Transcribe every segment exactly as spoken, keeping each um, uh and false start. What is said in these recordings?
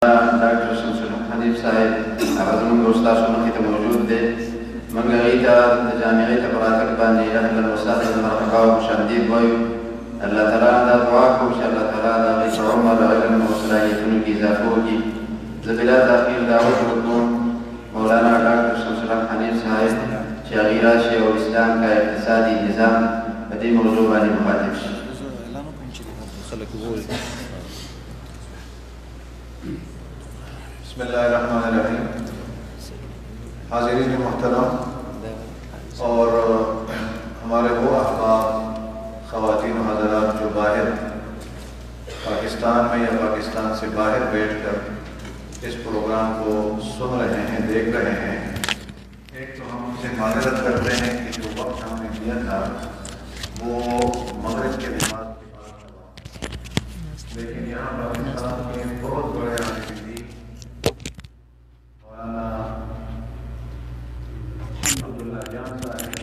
Doctor شمس الحنیف صاحب هغه زموږ د استادو مخې ته موجود دی. موږ هغوی ته د جامعې ته په راتګ باندې اهلا وسهلا مرحبا او خوشامدید وایو. الله تعالی دا دعا کوو چې الله تعالی د هغوی په عمر علم او صلاحیتونو کې اضافه وکړي. زه بلا تاخیر دعوت ورکوم مولانا ډاکټر شمس الحنیف صاحب چې هغوی راشي او اسلام کا اقتصادي نظام په دې موضوع باندې مخاطب شي. بسم اللہ الرحمن الرحیم. حاضرین محترم اور ہمارے وہ احباب خواتین و حضرات جو باہر پاکستان میں یا پاکستان سے باہر بیٹھ کر اس پروگرام کو سن رہے ہیں، دیکھ رہے ہیں، ایک تو ہم ان سے معذرت کرتے ہیں کہ جو وقت ہم نے دیا تھا وہ مغرب کے نماز کے بعد تھا، لیکن یہاں پاکستان کے بہت بڑے عالم مولانا عبداللہ جان صاحب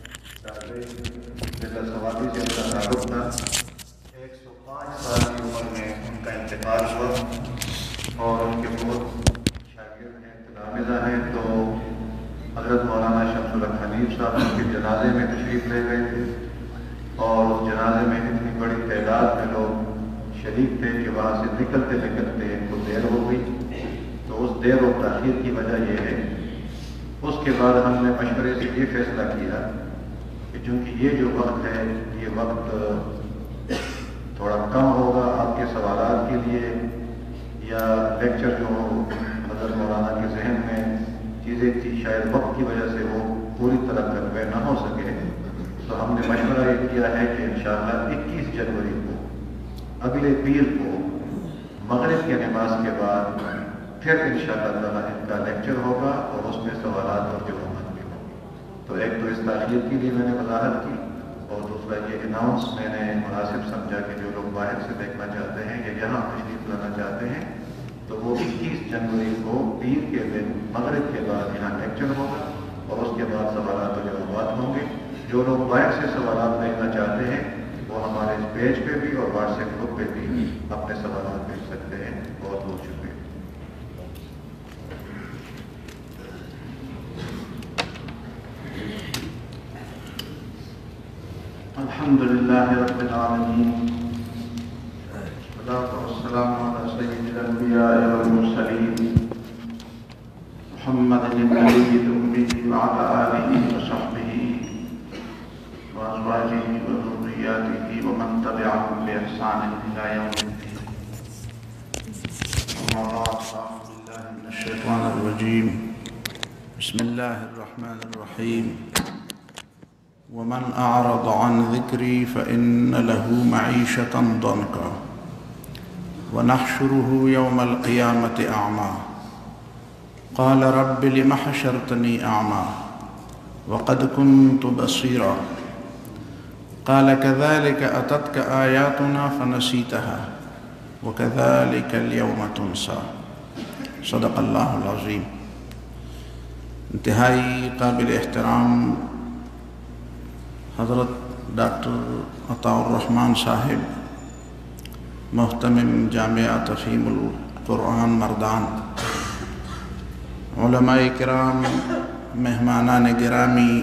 جیسا سوادی سے ان کا تعلق تھا. ایک سو پانچ سال کی عمر میں ان کا انتقال ہوا اور ان کے بہت شاگرد ہیں، تلامذہ ہیں. تو حضرت مولانا شمس الحنیف صاحب ان کے جنازے میں تشریف لے گئے تھے اور اس جنازے میں اتنی بڑی تعداد میں لوگ شریک تھے کہ وہاں سے نکلتے نکلتے ان کو دیر ہو گئی. تو اس دیر و تاخیر کی وجہ یہ ہے. اس کے بعد ہم نے مشورے سے یہ فیصلہ کیا کہ چونکہ یہ جو وقت ہے یہ وقت تھوڑا کم ہوگا آپ کے سوالات کے لیے یا لیکچر جو حضرت مولانا کے ذہن میں چیزیں تھی شاید وقت کی وجہ سے وہ پوری طرح کنوے نہ ہو سکے. تو ہم نے مشورہ یہ کیا ہے کہ انشاءاللہ اکیس جنوری کو اگلے پیر کو مغرب کی نماز کے بعد پھر انشاءاللہ تعالیٰ ان کا لیکچر ہوگا اور اس میں سوالات اور جوابات بھی ہوں گے. تو ایک تو اس تاخیر کے لیے میں نے وضاحت کی اور دوسرا یہ اناؤنس میں نے مناسب سمجھا کہ جو لوگ باہر سے دیکھنا چاہتے ہیں یا یہاں تشریف لانا چاہتے ہیں تو وہ اکیس جنوری کو پیر کے دن مغرب کے بعد یہاں لیکچر ہوگا اور اس کے بعد سوالات اور جوابات ہوں گے. جو لوگ باہر سے سوالات بھیجنا چاہتے ہیں وہ ہمارے اس پیج پہ بھی اور واٹس ایپ گروپ پہ بھی اپنے سوالات بھیج سکتے ہیں. بہت بہت شکریہ. الحمد لله رب العالمين والصلاة والسلام على سيد الأنبياء والمرسلين محمد النبي الأمي وعلى آله وصحبه وأزواجه وذرياته ومن تبعهم بإحسان إلى يوم الدين. أما بعد فأعوذ بالله من الشيطان الرجيم. بسم الله الرحمن الرحيم. ومن أعرض عن ذكري فإن له معيشة ضنكا ونحشره يوم القيامة أعمى قال رب لم حشرتني أعمى وقد كنت بصيرا قال كذلك أتتك آياتنا فنسيتها وكذلك اليوم تنسى. صدق اللہ العظیم. انتہائی قابل احترام حضرت ڈاکٹر عطاء الرحمن صاحب محتمم جامعہ تفہیم القرآن مردان، علماء کرام، مہمانان گرامی،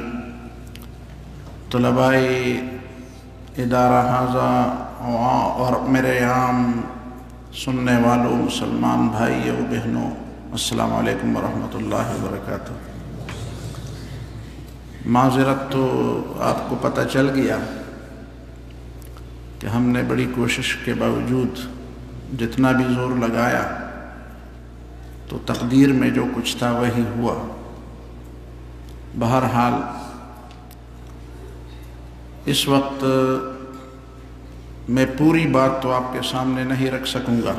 طلباء ادارہ حاضہ اور میرے عام سننے والوں مسلمان بھائیوں بہنوں، السلام علیکم ورحمۃ اللہ وبرکاتہ. معذرت تو آپ کو پتہ چل گیا کہ ہم نے بڑی کوشش کے باوجود جتنا بھی زور لگایا تو تقدیر میں جو کچھ تھا وہی ہوا. بہرحال اس وقت میں پوری بات تو آپ کے سامنے نہیں رکھ سکوں گا.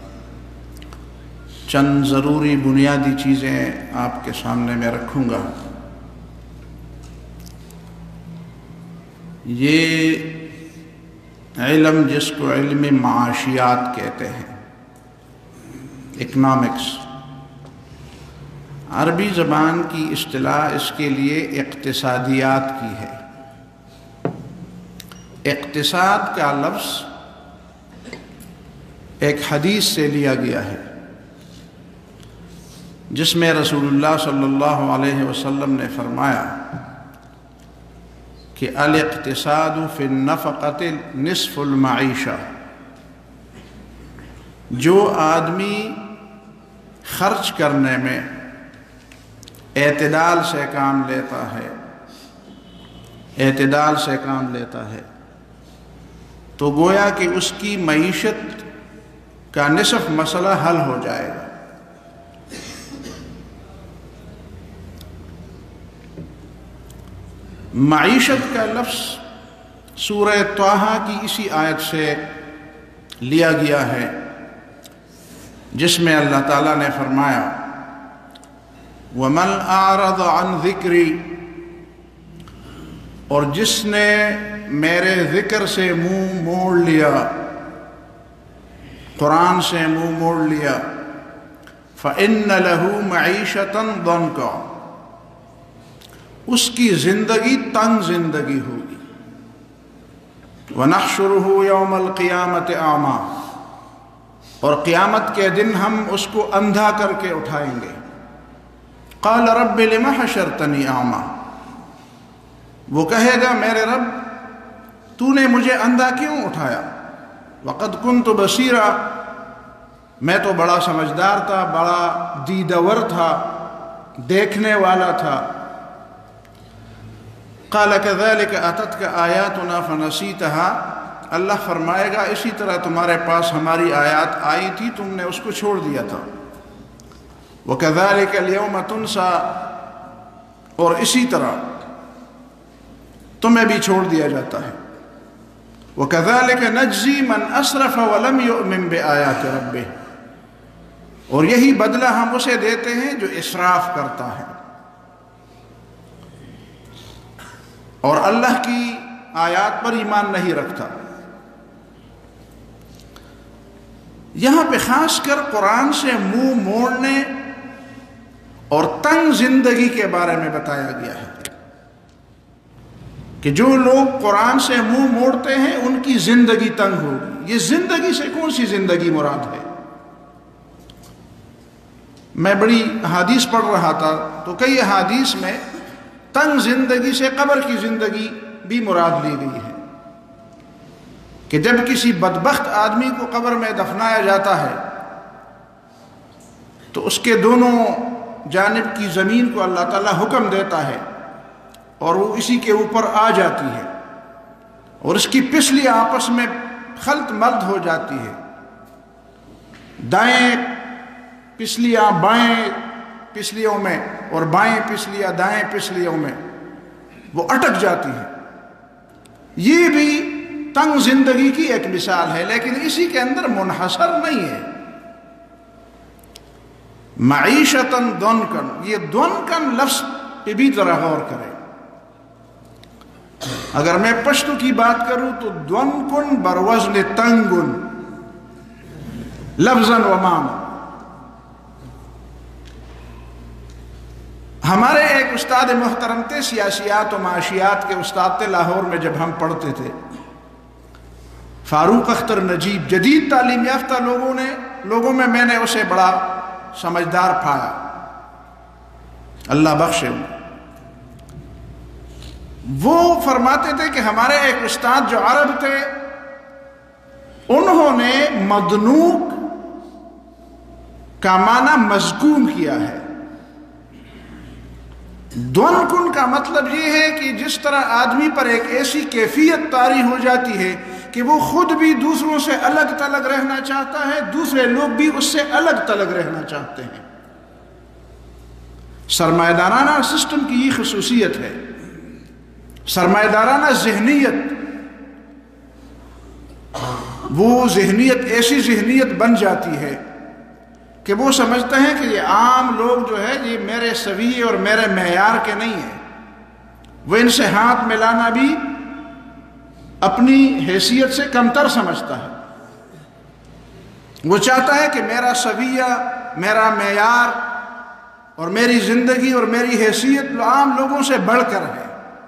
چند ضروری بنیادی چیزیں آپ کے سامنے میں رکھوں گا. یہ علم جس کو علم معاشیات کہتے ہیں، اکنامکس، عربی زبان کی اصطلاح اس کے لیے اقتصادیات کی ہے. اقتصاد کا لفظ ایک حدیث سے لیا گیا ہے. جس میں رسول اللہ صلی اللہ علیہ وسلم نے فرمایا کہ الاقتصاد فی النفقۃ نصف المعیشہ، جو آدمی خرچ کرنے میں اعتدال سے کام لیتا ہے اعتدال سے کام لیتا ہے تو گویا کہ اس کی معیشت کا نصف مسئلہ حل ہو جائے گا۔ معیشت کا لفظ سورہ طٰہٰ کی اسی آیت سے لیا گیا ہے جس میں اللہ تعالیٰ نے فرمایا وَمَنْ أَعْرَضَ عَنْ ذِكْرِي، اور جس نے میرے ذکر سے منہ موڑ لیا، قرآن سے منہ موڑ لیا، فَإِنَّ لَهُ مَعِيشَةً ضَنْكًا، اس کی زندگی تنگ زندگی ہوگی، وَنَحْشُرُهُ يَوْمَ الْقِيَامَةِ أَعْمَى، اور قیامت کے دن ہم اس کو اندھا کر کے اٹھائیں گے۔ قال رب لم حشرتنی اعمیٰ، وہ کہے گا میرے رب تو نے مجھے اندھا کیوں اٹھایا؟ وقد كنت بصیرا، میں تو بڑا سمجھدار تھا، بڑا دیدور تھا، دیکھنے والا تھا۔ قال كذلك اتتك آیاتنا فنسیتها، اللہ فرمائے گا اسی طرح تمہارے پاس ہماری آیات آئی تھی، تم نے اس کو چھوڑ دیا تھا۔ وَكَذَلِكَ الْيَوْمَ تُنْسَى، اور اسی طرح تمہیں بھی چھوڑ دیا جاتا ہے۔ وَكَذَلِكَ نَجْزِي مَنْ أَسْرَفَ وَلَمْ يُؤْمِنْ بِآيَاتِ رَبِّهِ، اور یہی بدلہ ہم اسے دیتے ہیں جو اسراف کرتا ہے اور اللہ کی آیات پر ایمان نہیں رکھتا۔ یہاں پہ خاص کر قرآن سے منہ موڑنے اور تنگ زندگی کے بارے میں بتایا گیا ہے کہ جو لوگ قرآن سے منہ موڑتے ہیں ان کی زندگی تنگ ہوگی۔ یہ زندگی سے کون سی زندگی مراد ہے؟ میں بڑی احادیث پڑھ رہا تھا تو کئی احادیث میں تنگ زندگی سے قبر کی زندگی بھی مراد لی گئی ہے کہ جب کسی بدبخت آدمی کو قبر میں دفنایا جاتا ہے تو اس کے دونوں جانب کی زمین کو اللہ تعالیٰ حکم دیتا ہے اور وہ اسی کے اوپر آ جاتی ہے اور اس کی پسلیاں آپس میں خلط ملط ہو جاتی ہے، دائیں پسلیاں بائیں پسلیوں میں اور بائیں پسلیاں دائیں پسلیوں میں وہ اٹک جاتی ہیں۔ یہ بھی تنگ زندگی کی ایک مثال ہے، لیکن اسی کے اندر منحصر نہیں ہے۔ معیشتاً ضنکاً، یہ ضنکاً لفظ پہ بھی ذرا غور کریں۔ اگر میں پشتو کی بات کروں تو ضنکن بروزن تنگن لفظاً و معنی۔ ہمارے ایک استاد محترم تھے، سیاسیات و معاشیات کے استاد تھے، لاہور میں جب ہم پڑھتے تھے، فاروق اختر نجیب۔ جدید تعلیم یافتہ لوگوں نے لوگوں میں میں نے اسے بڑا سمجھدار پایا، اللہ بخشے۔ وہ فرماتے تھے کہ ہمارے ایک استاد جو عرب تھے، انہوں نے مدنوق کا معنی مذکوم کیا ہے۔ دونکن کا مطلب یہ ہے کہ جس طرح آدمی پر ایک ایسی کیفیت طاری ہو جاتی ہے کہ وہ خود بھی دوسروں سے الگ تلگ رہنا چاہتا ہے، دوسرے لوگ بھی اس سے الگ تلگ رہنا چاہتے ہیں۔ سرمایہ دارانہ سسٹم کی یہ خصوصیت ہے، سرمایہ دارانہ ذہنیت، وہ ذہنیت ایسی ذہنیت بن جاتی ہے کہ وہ سمجھتے ہیں کہ یہ عام لوگ جو ہے یہ میرے سویے اور میرے معیار کے نہیں ہیں، وہ ان سے ہاتھ ملانا بھی اپنی حیثیت سے کمتر سمجھتا ہے۔ وہ چاہتا ہے کہ میرا سویہ، میرا معیار اور میری زندگی اور میری حیثیت عام لوگوں سے بڑھ کر ہے،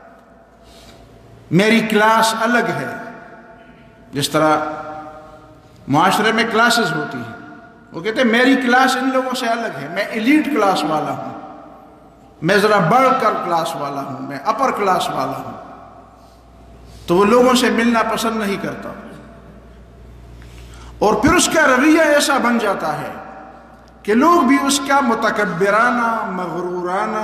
میری کلاس الگ ہے۔ جس طرح معاشرے میں کلاسز ہوتی ہیں، وہ کہتے ہیں میری کلاس ان لوگوں سے الگ ہے، میں ایلیٹ کلاس والا ہوں، میں ذرا بڑھ کر کلاس والا ہوں، میں اپر کلاس والا ہوں، تو وہ لوگوں سے ملنا پسند نہیں کرتا، اور پھر اس کا رویہ ایسا بن جاتا ہے کہ لوگ بھی اس کا متکبرانہ مغرورانہ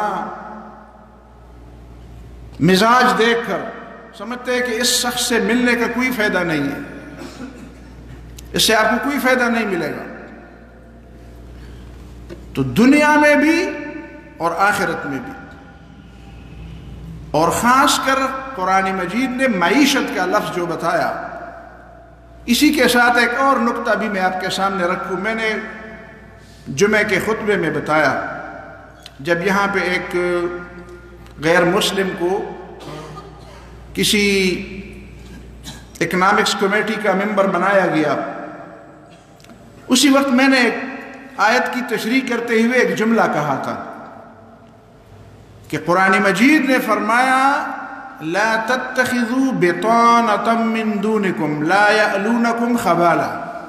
مزاج دیکھ کر سمجھتے ہیں کہ اس شخص سے ملنے کا کوئی فائدہ نہیں ہے، اس سے آپ کو کوئی فائدہ نہیں ملے گا۔ تو دنیا میں بھی اور آخرت میں بھی، اور خاص کر قرآن مجید نے معیشت کا لفظ جو بتایا، اسی کے ساتھ ایک اور نقطہ بھی میں آپ کے سامنے رکھوں۔ میں نے جمعے کے خطبے میں بتایا، جب یہاں پہ ایک غیر مسلم کو کسی اکنامکس کمیٹی کا ممبر بنایا گیا، اسی وقت میں نے ایک آیت کی تشریح کرتے ہوئے ایک جملہ کہا تھا کہ قرآن مجید نے فرمایا لا تتخذوا بطانة من دونکم لا یألونکم خبالا،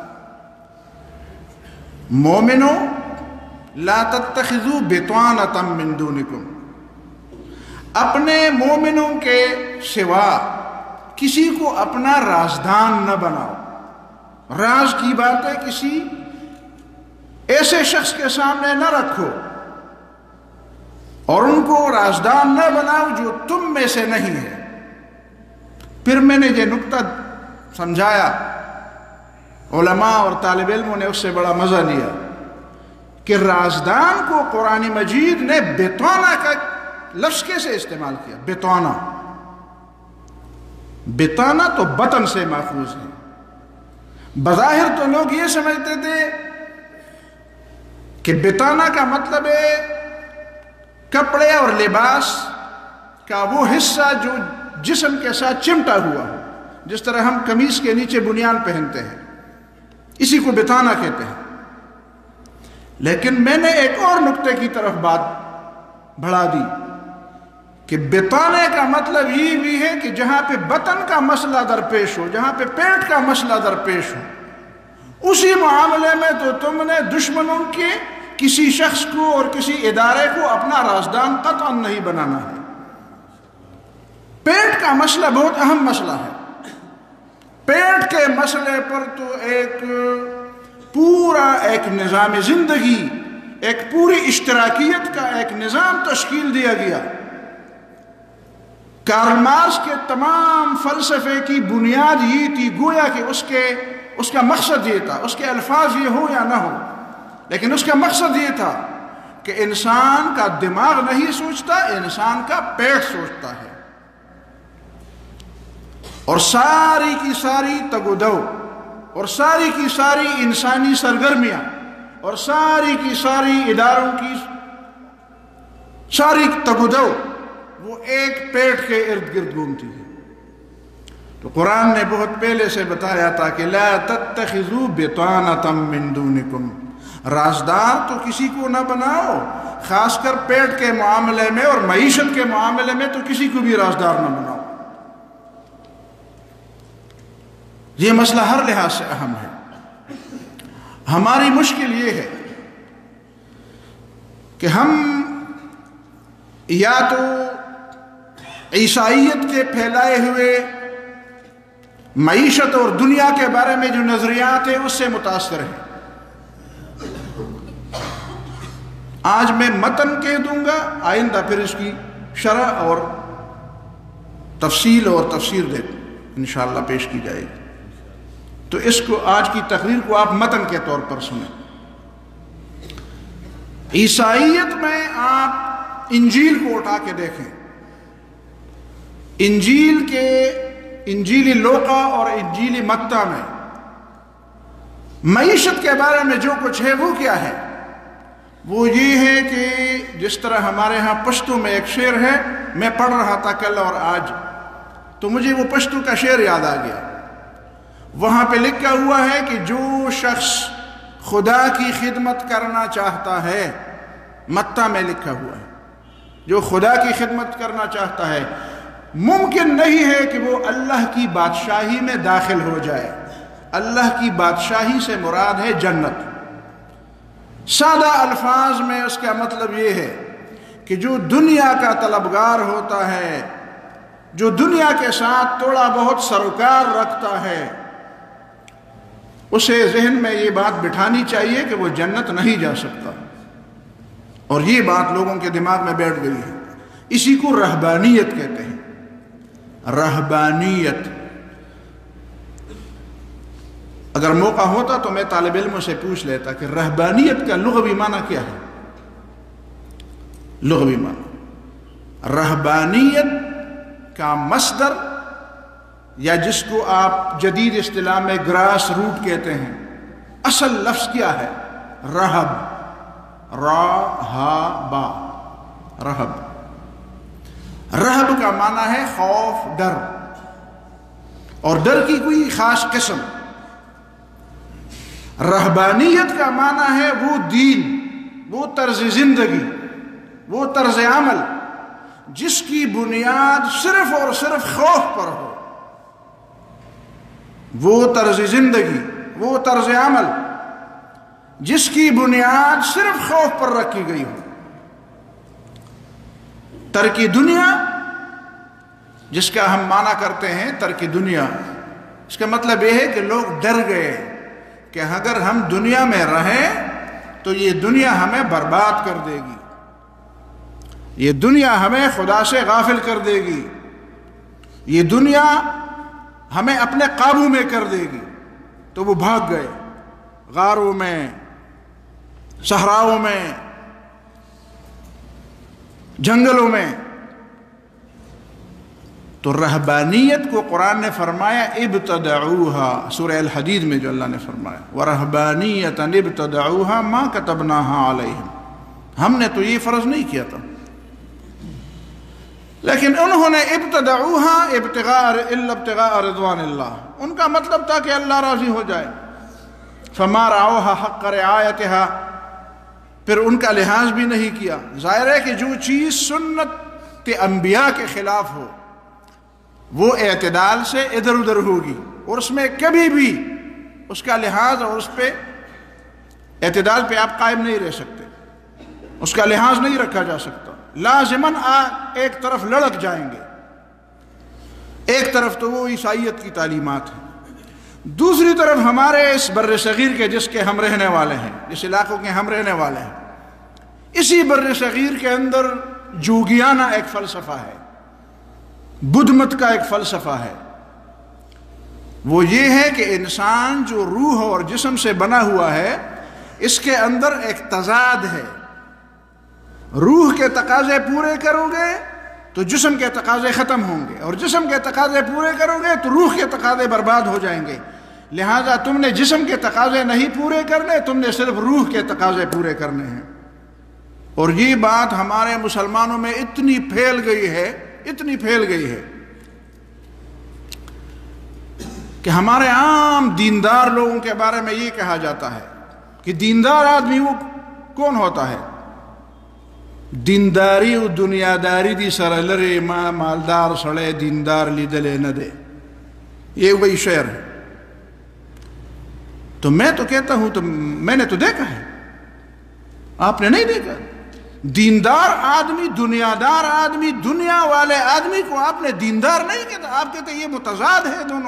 مومنوں لا تتخذوا بطانة من دونکم، اپنے مومنوں کے سوا کسی کو اپنا رازدان نہ بناؤ، راز کی باتیں کسی ایسے شخص کے سامنے نہ رکھو، اور ان کو رازدان نہ بناؤ جو تم میں سے نہیں ہے۔ پھر میں نے یہ نقطہ سمجھایا، علماء اور طالب علموں نے اس سے بڑا مزہ لیا کہ رازدان کو قرآن مجید نے بطانہ کا لفظ کیسے استعمال کیا؟ بطانہ بطانہ تو بطن سے ماخوذ ہے۔ بظاہر تو لوگ یہ سمجھتے تھے کہ بطانہ کا مطلب ہے کپڑے اور لباس کا وہ حصہ جو جسم کے ساتھ چمٹا ہوا ہو، جس طرح ہم قمیص کے نیچے بنیان پہنتے ہیں، اسی کو بطانہ کہتے ہیں۔ لیکن میں نے ایک اور نقطے کی طرف بات بڑھا دی کہ بطانے کا مطلب یہ بھی ہے کہ جہاں پہ بطن کا مسئلہ درپیش ہو، جہاں پہ پیٹ کا مسئلہ درپیش ہو، اسی معاملے میں تو تم نے دشمنوں کے کسی شخص کو اور کسی ادارے کو اپنا رازدان قطعاً نہیں بنانا ہے۔ پیٹ کا مسئلہ بہت اہم مسئلہ ہے، پیٹ کے مسئلے پر تو ایک پورا ایک نظام زندگی، ایک پوری اشتراکیت کا ایک نظام تشکیل دیا گیا۔ کارل مارکس کے تمام فلسفے کی بنیاد یہ تھی، گویا کہ اس کے اس کا مقصد یہ تھا، اس کے الفاظ یہ ہو یا نہ ہو، لیکن اس کا مقصد یہ تھا کہ انسان کا دماغ نہیں سوچتا، انسان کا پیٹ سوچتا ہے، اور ساری کی ساری تگ و دو اور ساری کی ساری انسانی سرگرمیاں اور ساری کی ساری اداروں کی ساری تگ و دو وہ ایک پیٹ کے ارد گرد گھومتی ہے۔ تو قرآن نے بہت پہلے سے بتایا تھا کہ لا تتخذوا بطانة من دونکم، رازدار تو کسی کو نہ بناؤ، خاص کر پیٹ کے معاملے میں اور معیشت کے معاملے میں تو کسی کو بھی رازدار نہ بناؤ۔ یہ مسئلہ ہر لحاظ سے اہم ہے۔ ہماری مشکل یہ ہے کہ ہم یا تو عیسائیت کے پھیلائے ہوئے معیشت اور دنیا کے بارے میں جو نظریات ہیں اس سے متاثر ہیں۔ آج میں متن کہہ دوں گا، آئندہ پھر اس کی شرح اور تفصیل اور تفسیر دے انشاءاللہ پیش کی جائے گی۔ تو اس کو آج کی تقریر کو آپ متن کے طور پر سنیں۔ عیسائیت میں آپ انجیل کو اٹھا کے دیکھیں، انجیل کے انجیلی لوقا اور انجیلی متی میں معیشت کے بارے میں جو کچھ ہے وہ کیا ہے؟ وہ یہ ہے کہ جس طرح ہمارے ہاں پشتو میں ایک شعر ہے، میں پڑھ رہا تھا کل اور آج تو مجھے وہ پشتو کا شعر یاد آ گیا۔ وہاں پہ لکھا ہوا ہے کہ جو شخص خدا کی خدمت کرنا چاہتا ہے، متی میں لکھا ہوا ہے، جو خدا کی خدمت کرنا چاہتا ہے ممکن نہیں ہے کہ وہ اللہ کی بادشاہی میں داخل ہو جائے۔ اللہ کی بادشاہی سے مراد ہے جنت، سادہ الفاظ میں اس کا مطلب یہ ہے کہ جو دنیا کا طلبگار ہوتا ہے، جو دنیا کے ساتھ تھوڑا بہت سروکار رکھتا ہے، اسے ذہن میں یہ بات بٹھانی چاہیے کہ وہ جنت نہیں جا سکتا، اور یہ بات لوگوں کے دماغ میں بیٹھ گئی ہے۔ اسی کو رہبانیت کہتے ہیں، رہبانیت۔ اگر موقع ہوتا تو میں طالب علموں سے پوچھ لیتا کہ رہبانیت کا لغوی معنی کیا ہے؟ لغوی معنی رہبانیت کا مصدر، یا جس کو آپ جدید اصطلاح میں گراس روٹ کہتے ہیں، اصل لفظ کیا ہے؟ رہب، را ہا با، رہب۔ رہب کا معنی ہے خوف، ڈر، اور ڈر کی کوئی خاص قسم۔ رہبانیت کا معنی ہے وہ دین، وہ طرز زندگی، وہ طرز عمل جس کی بنیاد صرف اور صرف خوف پر ہو، وہ طرز زندگی، وہ طرز عمل جس کی بنیاد صرف خوف پر رکھی گئی ہو۔ ترک دنیا جس کا ہم معنی کرتے ہیں، ترک دنیا، اس کا مطلب یہ ہے کہ لوگ ڈر گئے کہ اگر ہم دنیا میں رہیں تو یہ دنیا ہمیں برباد کر دے گی، یہ دنیا ہمیں خدا سے غافل کر دے گی، یہ دنیا ہمیں اپنے قابو میں کر دے گی۔ تو وہ بھاگ گئے غاروں میں، صحراؤں میں، جنگلوں میں۔ تو رہبانیت کو قرآن نے فرمایا ابتدعوها، سورہ الحدید میں جو اللہ نے فرمایا وَرَهْبَانِيَّةً ابْتَدَعُوهَا مَا كَتَبْنَاهَا عَلَيْهِمْ، ہم نے تو یہ فرض نہیں کیا تھا، لیکن انہوں نے ابتدعوها ابتغاء الا ابتغاء رضوان اللہ، ان کا مطلب تھا کہ اللہ راضی ہو جائے۔ فَمَا رَعَوْهَا حَقَّ رِعَایَتِهَا، پھر ان کا لحاظ بھی نہیں کیا۔ ظاہر ہے کہ جو چیز سنت انبیاء کے خلاف ہو وہ اعتدال سے ادھر ادھر ہوگی، اور اس میں کبھی بھی اس کا لحاظ اور اس پہ اعتدال پہ آپ قائم نہیں رہ سکتے، اس کا لحاظ نہیں رکھا جا سکتا، لازماً آپ ایک طرف لڑک جائیں گے۔ ایک طرف تو وہ عیسائیت کی تعلیمات ہیں، دوسری طرف ہمارے اس بر صغیر کے جس کے ہم رہنے والے ہیں، جس علاقوں کے ہم رہنے والے ہیں، اسی بر صغیر کے اندر جوگیانہ ایک فلسفہ ہے، بدھ مت کا ایک فلسفہ ہے۔ وہ یہ ہے کہ انسان جو روح اور جسم سے بنا ہوا ہے، اس کے اندر ایک تضاد ہے، روح کے تقاضے پورے کرو گے تو جسم کے تقاضے ختم ہوں گے، اور جسم کے تقاضے پورے کرو گے تو روح کے تقاضے برباد ہو جائیں گے۔ لہذا تم نے جسم کے تقاضے نہیں پورے کرنے، تم نے صرف روح کے تقاضے پورے کرنے ہیں۔ اور یہ بات ہمارے مسلمانوں میں اتنی پھیل گئی ہے، اتنی پھیل گئی ہے کہ ہمارے عام دیندار لوگوں کے بارے میں یہ کہا جاتا ہے کہ دیندار آدمی وہ کون ہوتا ہے؟ دینداری و دنیاداری دی سر لرے ما مالدار سڑے دیندار لیدلے نہ دے، یہ وہی شعر ہے۔ تو میں تو کہتا ہوں، تو میں نے تو دیکھا ہے، آپ نے نہیں دیکھا؟ دیندار آدمی، دنیادار آدمی، دنیا والے آدمی کو آپ نے دیندار نہیں کہتا، آپ کہتے ہیں یہ متضاد ہے دونوں۔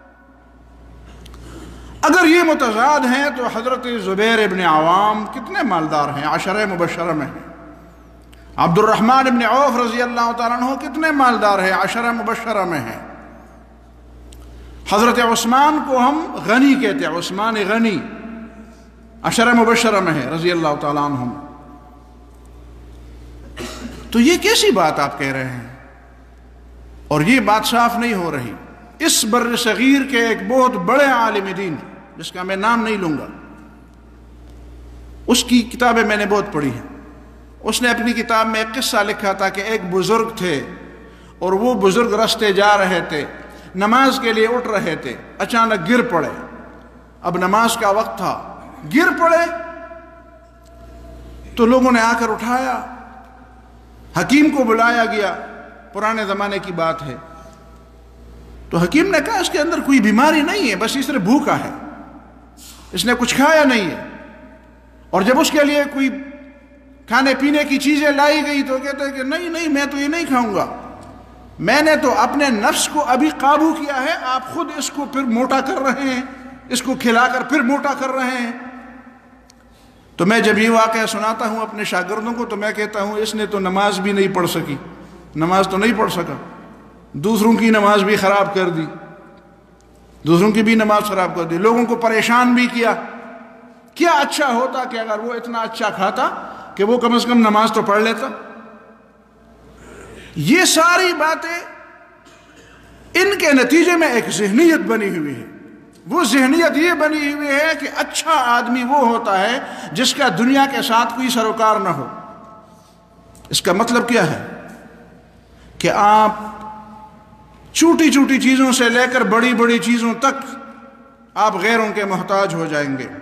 اگر یہ متضاد ہیں تو حضرت زبیر ابن عوام کتنے مالدار ہیں، عشرہ مبشرہ میں ہیں۔ عبد الرحمن ابن عوف رضی اللہ تعالیٰ عنہ کتنے مالدار ہیں، عشرہ مبشرہ میں ہیں۔ حضرت عثمان کو ہم غنی کہتے ہیں، عثمان غنی عشرہ مبشرہ میں ہے رضی اللہ تعالیٰ عنہ۔ تو یہ کیسی بات آپ کہہ رہے ہیں؟ اور یہ بات صاف نہیں ہو رہی۔ اس بر صغیر کے ایک بہت بڑے عالم دین جس کا میں نام نہیں لوں گا، اس کی کتابیں میں نے بہت پڑھی ہیں۔ اس نے اپنی کتاب میں ایک قصہ لکھا تھا کہ ایک بزرگ تھے، اور وہ بزرگ راستے جا رہے تھے، نماز کے لیے اٹھ رہے تھے، اچانک گر پڑے۔ اب نماز کا وقت تھا، گر پڑے تو لوگوں نے آ کر اٹھایا، حکیم کو بلایا گیا، پرانے زمانے کی بات ہے۔ تو حکیم نے کہا اس کے اندر کوئی بیماری نہیں ہے، بس یہ صرف بھوکا ہے، اس نے کچھ کھایا نہیں ہے۔ اور جب اس کے لیے کوئی کھانے پینے کی چیزیں لائی گئی تو کہتا ہے کہ نہیں نہیں میں تو یہ نہیں کھاؤں گا، میں نے تو اپنے نفس کو ابھی قابو کیا ہے، آپ خود اس کو پھر موٹا کر رہے ہیں، اس کو کھلا کر پھر موٹا کر رہے ہیں۔ تو میں جب یہ واقعہ سناتا ہوں اپنے شاگردوں کو تو میں کہتا ہوں اس نے تو نماز بھی نہیں پڑھ سکی، نماز تو نہیں پڑھ سکا، دوسروں کی نماز بھی خراب کر دی، دوسروں کی بھی نماز خراب کر دی، لوگوں کو پریشان بھی کیا۔ کیا اچھا ہوتا کہ اگر وہ اتنا اچھا کھاتا کہ وہ کم از کم نماز تو پڑھ لیتا۔ یہ ساری باتیں ان کے نتیجے میں ایک ذہنیت بنی ہوئی ہے۔ وہ ذہنیت یہ بنی ہوئی ہے کہ اچھا آدمی وہ ہوتا ہے جس کا دنیا کے ساتھ کوئی سروکار نہ ہو۔ اس کا مطلب کیا ہے کہ آپ چھوٹی چھوٹی چیزوں سے لے کر بڑی بڑی چیزوں تک آپ غیروں کے محتاج ہو جائیں گے۔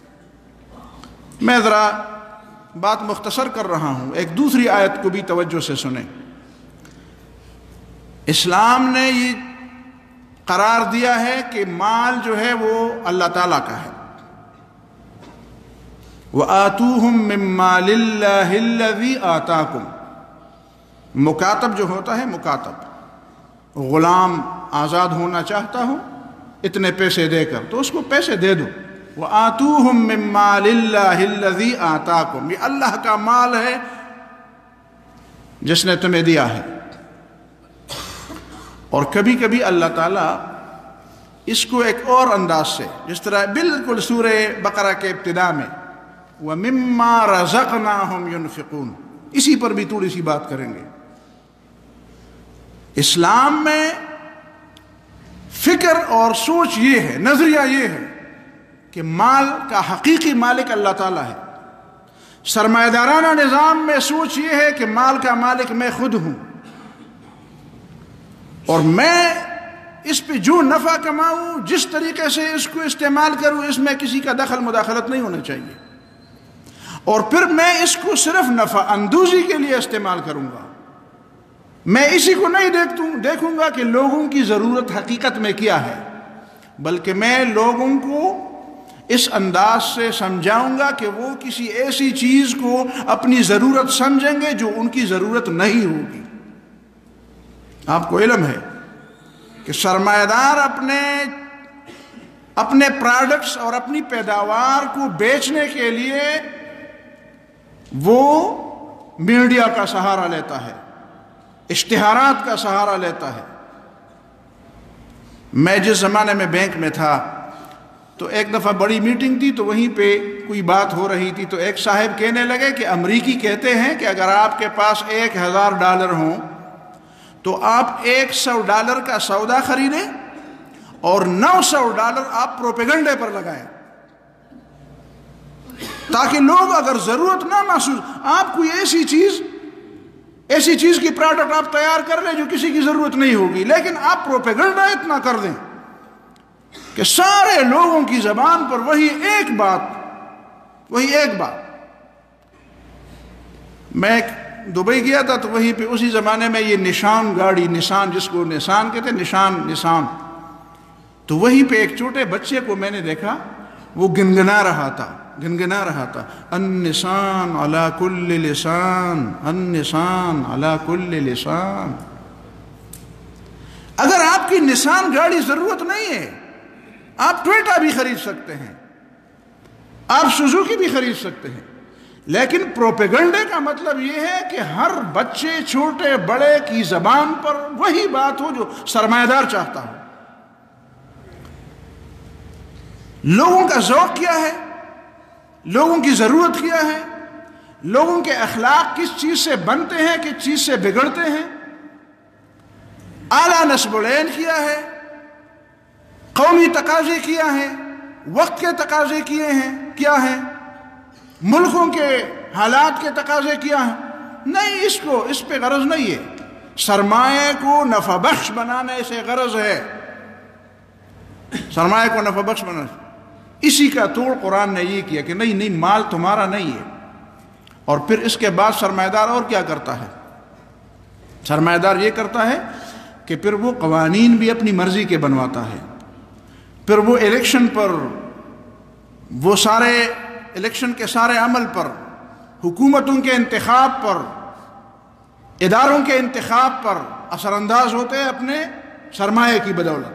میں ذرا بات مختصر کر رہا ہوں، ایک دوسری آیت کو بھی توجہ سے سنیں۔ اسلام نے یہ قرار دیا ہے کہ مال جو ہے وہ اللہ تعالیٰ کا ہے۔ وَآتُوهُم مِّن مَّالِ اللَّهِ الَّذِي آتَاكُم، مکاتب جو ہوتا ہے، مکاتب غلام آزاد ہونا چاہتا ہو اتنے پیسے دے کر تو اس کو پیسے دے دو۔ وَآتُوهُم مِّن مَّالِ اللَّهِ الَّذِي آتَاكُم، یہ اللہ کا مال ہے جس نے تمہیں دیا ہے۔ اور کبھی کبھی اللہ تعالیٰ اس کو ایک اور انداز سے، جس طرح بالکل سورہ بقرہ کے ابتدا میں وَمِمَّا رَزَقْنَاهُمْ يُنْفِقُونَ، اسی پر بھی تھوڑی سی بات کریں گے۔ اسلام میں فکر اور سوچ یہ ہے، نظریہ یہ ہے کہ مال کا حقیقی مالک اللہ تعالیٰ ہے۔ سرمایہ دارانہ نظام میں سوچ یہ ہے کہ مال کا مالک میں خود ہوں، اور میں اس پہ جو نفع کماؤں، جس طریقے سے اس کو استعمال کروں، اس میں کسی کا دخل مداخلت نہیں ہونا چاہیے، اور پھر میں اس کو صرف نفع اندوزی کے لیے استعمال کروں گا۔ میں اسی کو نہیں دیکھوں گا کہ لوگوں کی ضرورت حقیقت میں کیا ہے، بلکہ میں لوگوں کو اس انداز سے سمجھاؤں گا کہ وہ کسی ایسی چیز کو اپنی ضرورت سمجھیں گے جو ان کی ضرورت نہیں ہوگی۔ آپ کو علم ہے کہ سرمایہ دار اپنے اپنے پروڈکٹس اور اپنی پیداوار کو بیچنے کے لیے وہ میڈیا کا سہارا لیتا ہے، اشتہارات کا سہارا لیتا ہے۔ میں جس زمانے میں بینک میں تھا تو ایک دفعہ بڑی میٹنگ تھی، تو وہیں پہ کوئی بات ہو رہی تھی، تو ایک صاحب کہنے لگے کہ امریکی کہتے ہیں کہ اگر آپ کے پاس ایک ہزار ڈالر ہوں تو آپ ایک سو ڈالر کا سودا خریدیں اور نو سو ڈالر آپ پروپیگنڈے پر لگائیں، تاکہ لوگ اگر ضرورت نہ محسوس، آپ کوئی ایسی چیز ایسی چیز کی پروڈکٹ آپ تیار کر لیں جو کسی کی ضرورت نہیں ہوگی، لیکن آپ پروپیگنڈا اتنا کر دیں کہ سارے لوگوں کی زبان پر وہی ایک بات وہی ایک بات میں دبئی گیا تھا تو وہیں پہ اسی زمانے میں یہ نشان گاڑی، نشان جس کو نشان کہتے ہیں، نشان نشان تو وہیں پہ ایک چھوٹے بچے کو میں نے دیکھا، وہ گنگنا رہا تھا گنگنا رہا تھا النسان علی کل لسان، النسان علی کل لسان۔ اگر آپ کی نسان گاڑی ضرورت نہیں ہے، آپ ٹویٹا بھی خرید سکتے ہیں، آپ سوزوکی بھی خرید سکتے ہیں، لیکن پروپیگنڈے کا مطلب یہ ہے کہ ہر بچے چھوٹے بڑے کی زبان پر وہی بات ہو جو سرمایہ دار چاہتا ہو۔ لوگوں کا ذوق کیا ہے، لوگوں کی ضرورت کیا ہے، لوگوں کے اخلاق کس چیز سے بنتے ہیں، کس چیز سے بگڑتے ہیں، اعلیٰ نسب العین کیا ہے، قومی تقاضے کیا ہیں، وقت کے تقاضے کیے ہیں کیا ہیں، ملکوں کے حالات کے تقاضے کیا ہیں۔ نہیں، اس کو اس پہ غرض نہیں ہے، سرمایہ کو نفع بخش بنانے سے غرض ہے، سرمایہ کو نفع بخش بنانے۔ اسی کا توڑ قرآن نے یہ کیا کہ نہیں نہیں مال تمہارا نہیں ہے۔ اور پھر اس کے بعد سرمایہ دار اور کیا کرتا ہے؟ سرمایہ دار یہ کرتا ہے کہ پھر وہ قوانین بھی اپنی مرضی کے بنواتا ہے، پھر وہ الیکشن پر وہ سارے الیکشن کے سارے عمل پر، حکومتوں کے انتخاب پر، اداروں کے انتخاب پر اثر انداز ہوتے ہیں اپنے سرمایہ کی بدولت۔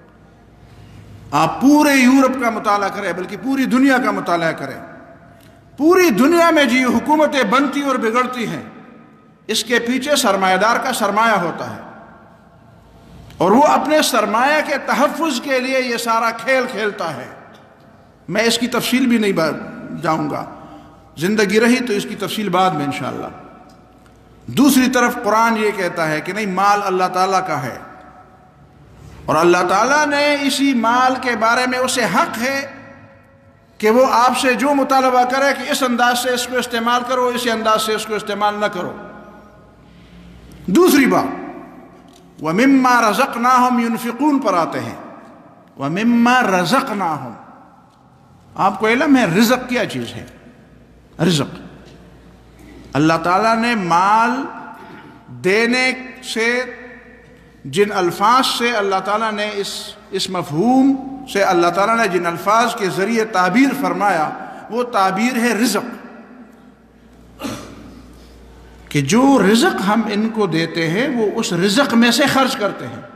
آپ پورے یورپ کا مطالعہ کریں، بلکہ پوری دنیا کا مطالعہ کریں، پوری دنیا میں جو حکومتیں بنتی اور بگڑتی ہیں اس کے پیچھے سرمایہ دار کا سرمایہ ہوتا ہے، اور وہ اپنے سرمایہ کے تحفظ کے لیے یہ سارا کھیل کھیلتا ہے۔ میں اس کی تفصیل بھی نہیں جاؤں گا، زندگی رہی تو اس کی تفصیل بعد میں انشاءاللہ۔ دوسری طرف قرآن یہ کہتا ہے کہ نہیں، مال اللہ تعالیٰ کا ہے، اور اللہ تعالیٰ نے اسی مال کے بارے میں اسے حق ہے کہ وہ آپ سے جو مطالبہ کرے کہ اس انداز سے اس کو استعمال کرو، اسی انداز سے اس کو استعمال نہ کرو۔ دوسری بات، وَمِمَّا رَزَقْنَاهُمْ يُنْفِقُونَ پر آتے ہیں، وَمِمَّا رَزَقْنَاهُمْ۔ آپ کو علم ہے رزق کیا چیز ہے؟ رزق اللہ تعالیٰ نے مال دینے سے، جن الفاظ سے اللہ تعالیٰ نے اس اس مفہوم سے اللہ تعالیٰ نے جن الفاظ کے ذریعے تعبیر فرمایا، وہ تعبیر ہے رزق، کہ جو رزق ہم ان کو دیتے ہیں وہ اس رزق میں سے خرچ کرتے ہیں۔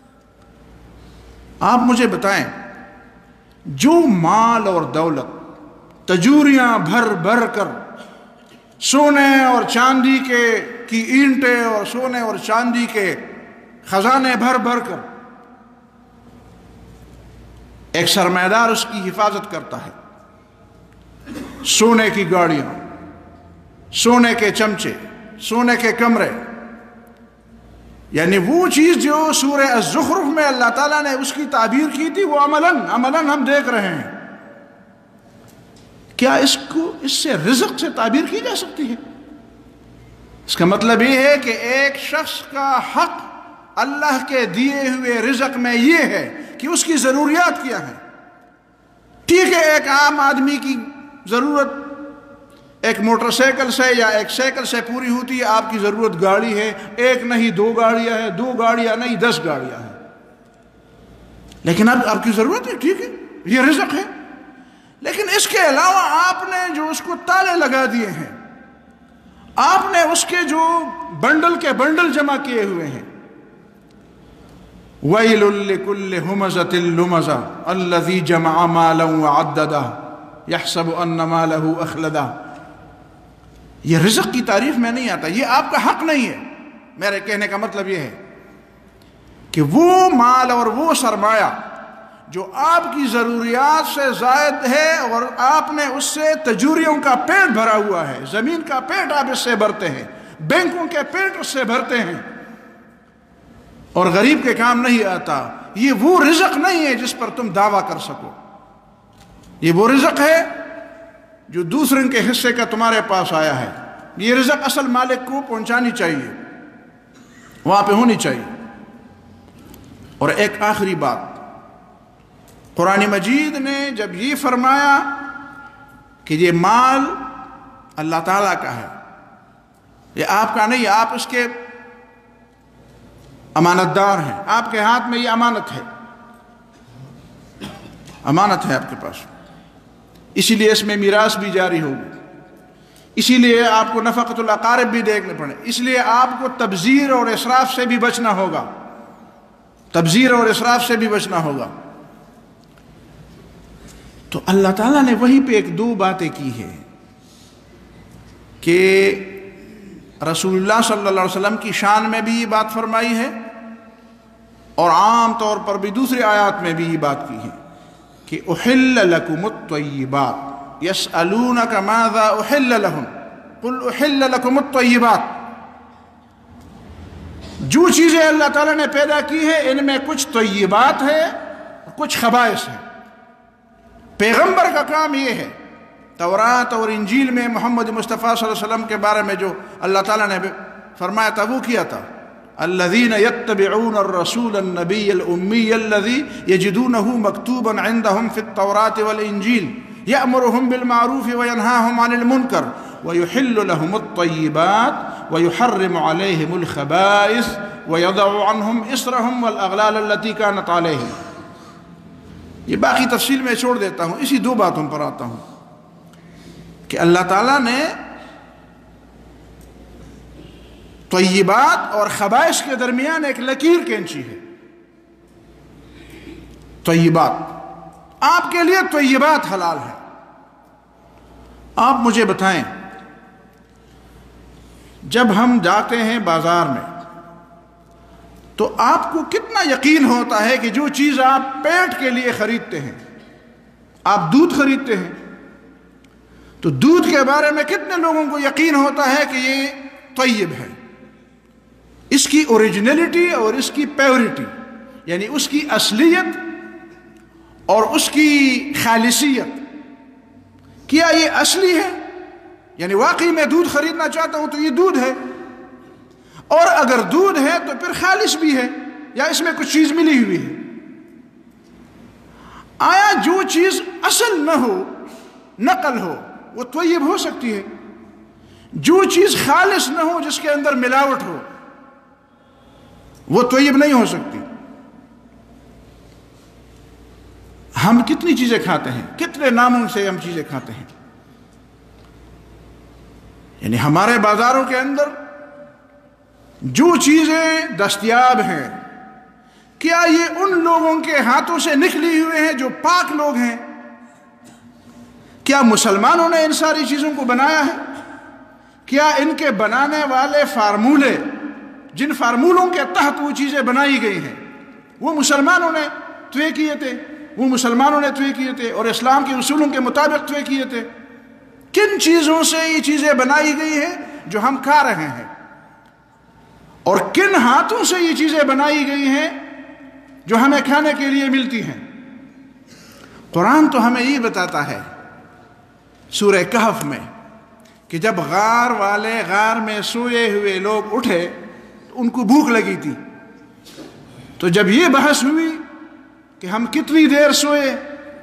آپ مجھے بتائیں، جو مال اور دولت تجوریاں بھر بھر کر، سونے اور چاندی کے کی اینٹیں اور سونے اور چاندی کے خزانے بھر بھر کر ایک سرمایہ دار اس کی حفاظت کرتا ہے، سونے کی گاڑیاں، سونے کے چمچے، سونے کے کمرے، یعنی وہ چیز جو سورہ الزخرف میں اللہ تعالیٰ نے اس کی تعبیر کی تھی، وہ عملاً عملاً ہم دیکھ رہے ہیں۔ کیا اس کو اس سے رزق سے تعبیر کی جا سکتی ہے؟ اس کا مطلب یہ ہے کہ ایک شخص کا حق اللہ کے دیے ہوئے رزق میں یہ ہے کہ اس کی ضروریات کیا ہیں۔ ٹھیک ہے، ایک عام آدمی کی ضرورت ایک موٹر سائیکل سے یا ایک سائیکل سے پوری ہوتی ہے، آپ کی ضرورت گاڑی ہے، ایک نہیں دو گاڑیاں ہیں، دو گاڑیاں نہیں دس گاڑیاں ہیں، لیکن اب آپ کی ضرورت ہے، ٹھیک ہے، یہ رزق ہے۔ لیکن اس کے علاوہ آپ نے جو اس کو تالے لگا دیے ہیں، آپ نے اس کے جو بنڈل کے بنڈل جمع کیے ہوئے ہیں، وَيْلٌ لِكُلِّ هُمَزَةٍ لُمَزَةٍ الَّذِي جَمَعَ مَالًا وَعَدَّدَهُ يَحْسَبُ أَنَّ مَالَهُ أَخْلَدَهُ۔ یہ رزق کی تعریف میں نہیں آتا، یہ آپ کا حق نہیں ہے۔ میرے کہنے کا مطلب یہ ہے کہ وہ مال اور وہ سرمایہ جو آپ کی ضروریات سے زائد ہے اور آپ نے اس سے تجوریوں کا پیٹ بھرا ہوا ہے، زمین کا پیٹ آپ اس سے بھرتے ہیں، بینکوں کے پیٹ اس سے بھرتے ہیں، اور غریب کے کام نہیں آتا، یہ وہ رزق نہیں ہے جس پر تم دعویٰ کر سکو۔ یہ وہ رزق ہے جو دوسرے کے حصے کا تمہارے پاس آیا ہے۔ یہ رزق اصل مالک کو پہنچانی چاہیے، وہاں پہ ہونی چاہیے۔ اور ایک آخری بات، قرآن مجید نے جب یہ فرمایا کہ یہ مال اللہ تعالیٰ کا ہے، یہ آپ کا نہیں، آپ اس کے امانت دار ہیں، آپ کے ہاتھ میں یہ امانت ہے، امانت ہے آپ کے پاس، اسی لیے اس میں میراث بھی جاری ہوگی، اسی لیے آپ کو نفقۃ الاقارب بھی دیکھنے پڑے، اس لیے آپ کو تبذیر اور اسراف سے بھی بچنا ہوگا، تبذیر اور اسراف سے بھی بچنا ہوگا۔ تو اللہ تعالیٰ نے وہیں پہ ایک دو باتیں کی ہیں کہ رسول اللہ صلی اللہ علیہ وسلم کی شان میں بھی یہ بات فرمائی ہے، اور عام طور پر بھی دوسری آیات میں بھی یہ بات کی ہے کہ احل لکم الطیبات یسألونک ماذا احل لہم قل احل لکم الطیبات۔ جو چیزیں اللہ تعالیٰ نے پیدا کی ہیں ان میں کچھ طیبات ہے، کچھ خبائث ہے۔ پیغمبر کا کام یہ ہے، تورات اور انجیل میں محمد مصطفیٰ صلی اللہ علیہ وسلم کے بارے میں جو اللہ تعالیٰ نے فرمایا تھا وہ کیا تھا، الذین یتبعون الرسول النبی الامی الذی یجدونہ مکتوبا عندہم فی التوراۃ والانجیل یأمرہم بالمعروف وینہاہم عن المنکر ویحل لہم الطیبات ویحرم علیہم الخبائث ویضع عنہم اسرہم والاغلال التي کانت علیہم۔ یہ باقی تفصیل میں چھوڑ دیتا ہوں، اسی دو باتوں پر آتا ہوں۔ کہ اللہ تعالیٰ نے طیبات اور خبائث کے درمیان ایک لکیر کھینچی ہے. طیبات، آپ کے لیے طیبات حلال ہے. آپ مجھے بتائیں، جب ہم جاتے ہیں بازار میں تو آپ کو کتنا یقین ہوتا ہے کہ جو چیز آپ پیٹ کے لیے خریدتے ہیں، آپ دودھ خریدتے ہیں تو دودھ کے بارے میں کتنے لوگوں کو یقین ہوتا ہے کہ یہ طیب ہے، اس کی اوریجنلٹی اور اس کی پیورٹی، یعنی اس کی اصلیت اور اس کی خالصیت. کیا یہ اصلی ہے؟ یعنی واقعی میں دودھ خریدنا چاہتا ہوں تو یہ دودھ ہے، اور اگر دودھ ہے تو پھر خالص بھی ہے یا اس میں کچھ چیز ملی ہوئی ہے. آیا جو چیز اصل نہ ہو، نقل ہو، وہ طیب ہو سکتی ہے؟ جو چیز خالص نہ ہو، جس کے اندر ملاوٹ ہو، وہ طیب نہیں ہو سکتی. ہم کتنی چیزیں کھاتے ہیں، کتنے ناموں سے ہم چیزیں کھاتے ہیں. یعنی ہمارے بازاروں کے اندر جو چیزیں دستیاب ہیں، کیا یہ ان لوگوں کے ہاتھوں سے نکلی ہوئے ہیں جو پاک لوگ ہیں؟ کیا مسلمانوں نے ان ساری چیزوں کو بنایا ہے؟ کیا ان کے بنانے والے فارمولے، جن فارمولوں کے تحت وہ چیزیں بنائی گئی ہیں، وہ مسلمانوں نے طے کیے تھے وہ مسلمانوں نے طے کیے تھے اور اسلام کے اصولوں کے مطابق طے کیے تھے؟ کن چیزوں سے یہ چیزیں بنائی گئی ہیں جو ہم کھا رہے ہیں، اور کن ہاتھوں سے یہ چیزیں بنائی گئی ہیں جو ہمیں کھانے کے لیے ملتی ہیں؟ قرآن تو ہمیں یہ بتاتا ہے سورہ کہف میں کہ جب غار والے غار میں سوئے ہوئے لوگ اٹھے تو ان کو بھوک لگی تھی. تو جب یہ بحث ہوئی کہ ہم کتنی دیر سوئے،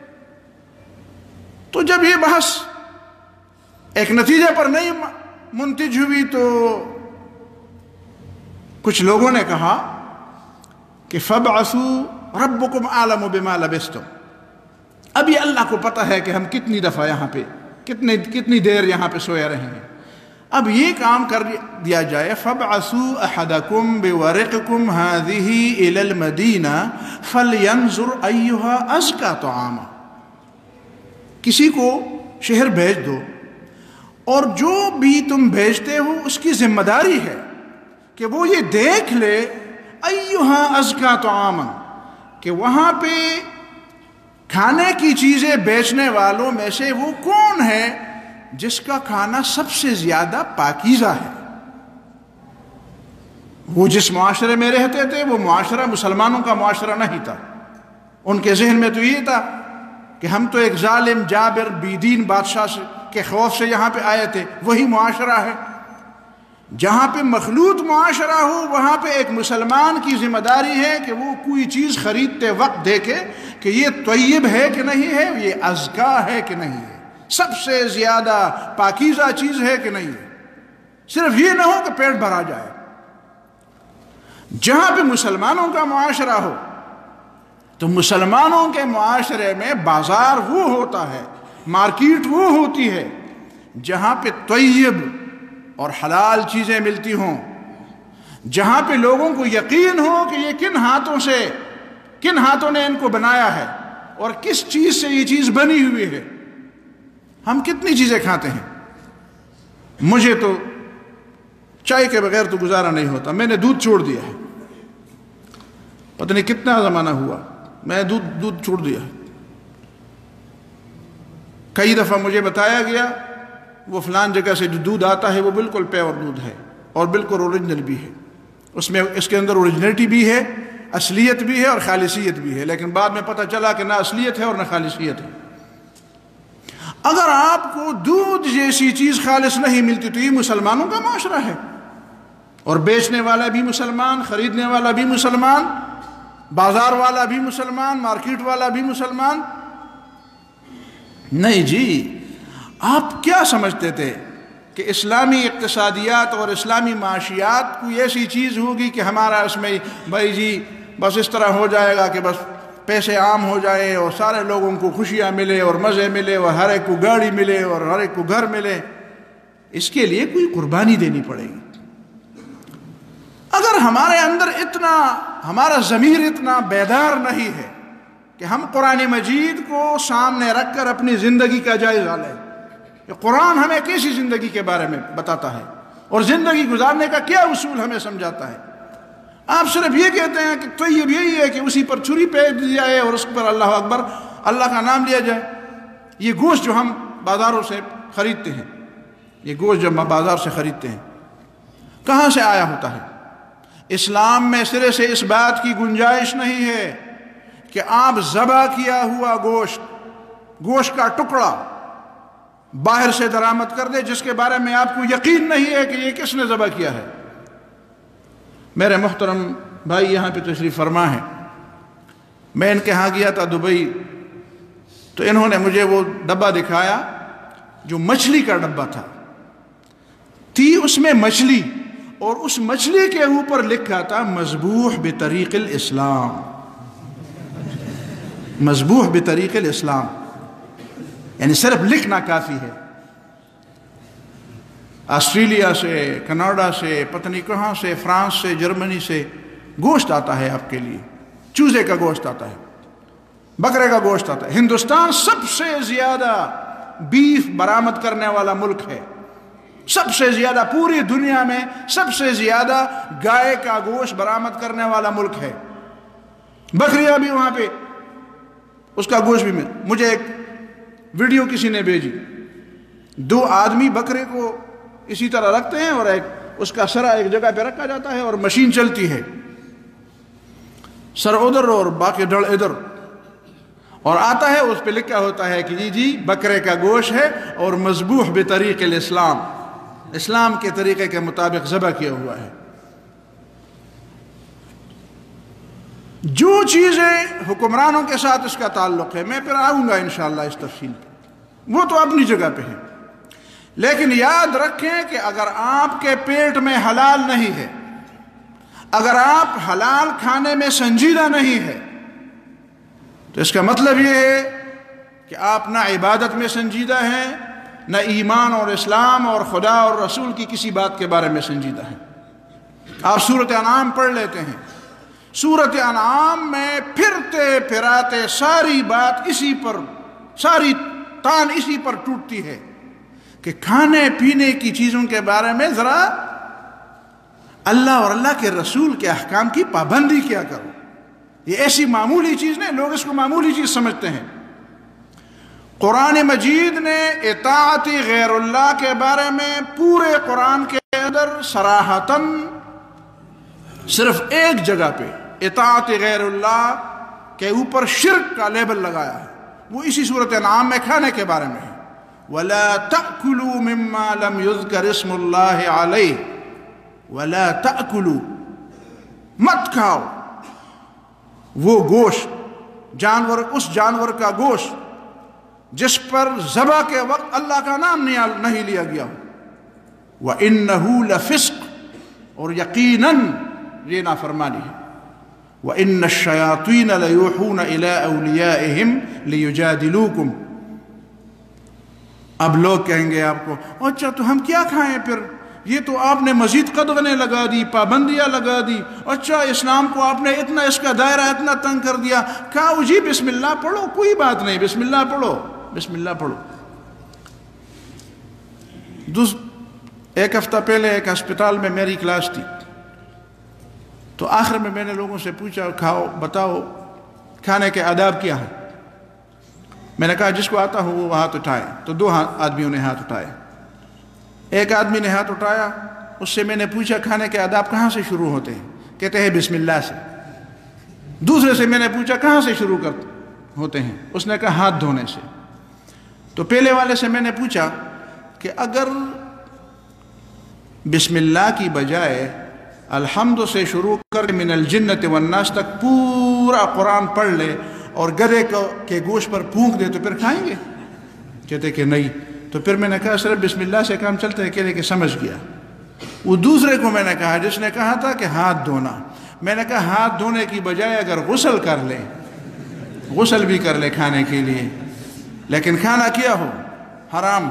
تو جب یہ بحث ایک نتیجے پر نہیں منتج ہوئی تو کچھ لوگوں نے کہا کہ فَابْعَثُوا رَبُّكُمْ أَعْلَمُ بِمَا لَبِثْتُمْ. اب یہ اللہ کو پتہ ہے کہ ہم کتنی دفعہ یہاں پہ کتنی کتنی دیر یہاں پہ سوئے رہے ہیں. اب یہ کام کر دیا جائے، فَابْعَثُوا أَحَدَكُمْ بِوَرِقِكُمْ هَذِهِ إِلَى الْمَدِينَةِ فَلْيَنْظُرْ أَيُّهَا أَزْكَىٰ طَعَامًا. کسی کو شہر بھیج دو، اور جو بھی تم بھیجتے ہو اس کی ذمہ داری ہے کہ وہ یہ دیکھ لے أَيُّهَا أَزْكَىٰ طَعَامًا، کہ وہاں پہ کھانے کی چیزیں بیچنے والوں میں سے وہ کون ہے جس کا کھانا سب سے زیادہ پاکیزہ ہے. وہ جس معاشرے میں رہتے تھے وہ معاشرہ مسلمانوں کا معاشرہ نہیں تھا. ان کے ذہن میں تو یہ تھا کہ ہم تو ایک ظالم جابر بی دین بادشاہ سے کے خوف سے یہاں پہ آئے تھے. وہی معاشرہ ہے. جہاں پہ مخلوط معاشرہ ہو وہاں پہ ایک مسلمان کی ذمہ داری ہے کہ وہ کوئی چیز خریدتے وقت دیکھے کہ یہ طیب ہے کہ نہیں ہے، یہ ازکا ہے کہ نہیں ہے، سب سے زیادہ پاکیزہ چیز ہے کہ نہیں ہے. صرف یہ نہ ہو کہ پیٹ بھرا جائے. جہاں پہ مسلمانوں کا معاشرہ ہو تو مسلمانوں کے معاشرے میں بازار وہ ہوتا ہے، مارکیٹ وہ ہوتی ہے جہاں پہ طیب اور حلال چیزیں ملتی ہوں، جہاں پہ لوگوں کو یقین ہو کہ یہ کن ہاتھوں سے کن ہاتھوں نے ان کو بنایا ہے اور کس چیز سے یہ چیز بنی ہوئی ہے. ہم کتنی چیزیں کھاتے ہیں. مجھے تو چائے کے بغیر تو گزارا نہیں ہوتا. میں نے دودھ چھوڑ دیا ہے، پتہ نہیں کتنا زمانہ ہوا میں دودھ دودھ چھوڑ دیا. کئی دفعہ مجھے بتایا گیا وہ فلان جگہ سے جو دودھ آتا ہے وہ بالکل پیور دودھ ہے اور بالکل اوریجنل بھی ہے، اس میں اس کے اندر اوریجنلٹی بھی ہے، اصلیت بھی ہے اور خالصیت بھی ہے. لیکن بعد میں پتہ چلا کہ نہ اصلیت ہے اور نہ خالصیت ہے. اگر آپ کو دودھ جیسی چیز خالص نہیں ملتی تو یہ مسلمانوں کا معاشرہ ہے، اور بیچنے والا بھی مسلمان، خریدنے والا بھی مسلمان، بازار والا بھی مسلمان، مارکیٹ والا بھی مسلمان. نہیں جی، آپ کیا سمجھتے تھے کہ اسلامی اقتصادیات اور اسلامی معاشیات کوئی ایسی چیز ہوگی کہ ہمارا اس میں بھائی جی بس اس طرح ہو جائے گا کہ بس پیسے عام ہو جائے اور سارے لوگوں کو خوشیاں ملے اور مزے ملے اور ہر ایک کو گاڑی ملے اور ہر ایک کو گھر ملے، اس کے لیے کوئی قربانی دینی پڑے گی۔ اگر ہمارے اندر اتنا، ہمارا ضمیر اتنا بیدار نہیں ہے کہ ہم قرآن مجید کو سامنے رکھ کر اپنی زندگی کا جائزہ لیں کہ قرآن ہمیں کیسی زندگی کے بارے میں بتاتا ہے اور زندگی گزارنے کا کیا اصول ہمیں سمجھاتا ہے، آپ صرف یہ کہتے ہیں کہ طیب یہی ہے کہ اسی پر چھری پھینک دی جائے اور اس پر اللہ اکبر، اللہ کا نام لیا جائے۔ یہ گوشت جو ہم بازاروں سے خریدتے ہیں، یہ گوشت جو ہم بازار سے خریدتے ہیں، کہاں سے آیا ہوتا ہے؟ اسلام میں سرے سے اس بات کی گنجائش نہیں ہے کہ آپ ذبح کیا ہوا گوشت، گوشت کا ٹکڑا باہر سے درآمد کر دے جس کے بارے میں آپ کو یقین نہیں ہے کہ یہ کس نے ذبح کیا ہے۔ میرے محترم بھائی یہاں پہ تشریف فرما ہے، میں ان کے ہاں گیا تھا دبئی، تو انہوں نے مجھے وہ ڈبہ دکھایا جو مچھلی کا ڈبہ تھا، تھی اس میں مچھلی اور اس مچھلی کے اوپر لکھا تھا مذبوح بطریق الاسلام، مذبوح بطریق الاسلام، یعنی صرف لکھنا کافی ہے۔ آسٹریلیا سے، کینیڈا سے، پتہ نہیں کہاں سے، فرانس سے، جرمنی سے گوشت آتا ہے آپ کے لیے، چوزے کا گوشت آتا ہے، بکرے کا گوشت آتا ہے۔ ہندوستان سب سے زیادہ بیف برآمد کرنے والا ملک ہے، سب سے زیادہ پوری دنیا میں سب سے زیادہ گائے کا گوشت برآمد کرنے والا ملک ہے۔ بکریاں بھی وہاں پہ، اس کا گوشت بھی میں، مجھے ایک ویڈیو کسی نے بھیجی، دو آدمی بکرے کو اسی طرح رکھتے ہیں اور ایک اس کا سرا ایک جگہ پہ رکھا جاتا ہے اور مشین چلتی ہے، سر ادھر اور باقی ڈڑ ادھر، اور آتا ہے اس پہ لکھا ہوتا ہے کہ جی جی بکرے کا گوشت ہے اور مذبوح بطریق الاسلام، اسلام کے طریقے کے مطابق ذبح کیا ہوا ہے۔ جو چیزیں حکمرانوں کے ساتھ اس کا تعلق ہے، میں پھر آؤں گا انشاءاللہ اس تفصیل پہ، وہ تو اپنی جگہ پہ ہے، لیکن یاد رکھیں کہ اگر آپ کے پیٹ میں حلال نہیں ہے، اگر آپ حلال کھانے میں سنجیدہ نہیں ہے، تو اس کا مطلب یہ ہے کہ آپ نہ عبادت میں سنجیدہ ہیں، نہ ایمان اور اسلام اور خدا اور رسول کی کسی بات کے بارے میں سنجیدہ ہیں۔ آپ سورۃ انعام پڑھ لیتے ہیں، سورۃ انعام میں پھرتے پھراتے ساری بات اسی پر، ساری تان اسی پر ٹوٹتی ہے کہ کھانے پینے کی چیزوں کے بارے میں ذرا اللہ اور اللہ کے رسول کے احکام کی پابندی کیا کرو۔ یہ ایسی معمولی چیز نہیں، لوگ اس کو معمولی چیز سمجھتے ہیں۔ قرآن مجید نے اطاعت غیر اللہ کے بارے میں پورے قرآن کے اندر صراحتاً صرف ایک جگہ پہ اطاعت غیر اللہ کے اوپر شرک کا لیبل لگایا ہے، وہ اسی سورۃ انعام میں کھانے کے بارے میں ہے۔ وَلَا تَأْكُلُوا مِمَّا لَمْ يُذْكَرِ اسْمُ اللَّهِ عَلَيْهِ وَلَا تَأْكُلُوا، مت کھاؤ وہ گوشت، جانور، اس جانور کا گوشت جس پر ذبح کے وقت اللہ کا نام نہیں لیا گیا ہو۔ وَإِنَّهُ لَفِسْقٌ، اور یقیناً یہ نافرمانی ہے۔ وَإِنَّ الشَّيَاطِينَ لَيُوحُونَ إِلَىٰ أَوْلِيَائِهِمْ لِيُجَادِلُوكُمْ۔ اب لوگ کہیں گے آپ کو، اچھا تو ہم کیا کھائیں پھر، یہ تو آپ نے مزید قدغنیں لگا دی، پابندیاں لگا دی، اچھا اسلام کو آپ نے اتنا، اس کا دائرہ اتنا تنگ کر دیا۔ کہا جی بسم اللہ پڑھو، کوئی بات نہیں، بسم اللہ پڑھو، بسم اللہ پڑھو۔ دوس ایک ہفتہ پہلے ایک ہسپتال میں میری کلاس تھی، تو آخر میں میں نے لوگوں سے پوچھا، کھاؤ بتاؤ کھانے کے آداب کیا ہیں؟ میں نے کہا جس کو آتا ہو وہ ہاتھ اٹھائے، تو دو آدمیوں نے ہاتھ اٹھائے۔ ایک آدمی نے ہاتھ اٹھایا، اس سے میں نے پوچھا کھانے کے آداب کہاں سے شروع ہوتے ہیں؟ کہتے ہیں بسم اللہ سے۔ دوسرے سے میں نے پوچھا کہاں سے شروع کر ہوتے ہیں؟ اس نے کہا ہاتھ دھونے سے۔ تو پہلے والے سے میں نے پوچھا کہ اگر بسم اللہ کی بجائے الحمد سے شروع کر من الجنت والناس تک پورا قرآن پڑھ لے اور گدھے کے گوشت پر پھونک دے تو پھر کھائیں گے؟ کہتے کہ نہیں۔ تو پھر میں نے کہا صرف بسم اللہ سے کام چلتا ہے؟ کہتے کہ سمجھ گیا۔ وہ دوسرے کو میں نے کہا جس نے کہا تھا کہ ہاتھ دھونا، میں نے کہا ہاتھ دھونے کی بجائے اگر غسل کر لیں غسل بھی کر لے کھانے کے لیے، لیکن کھانا کیا ہو حرام.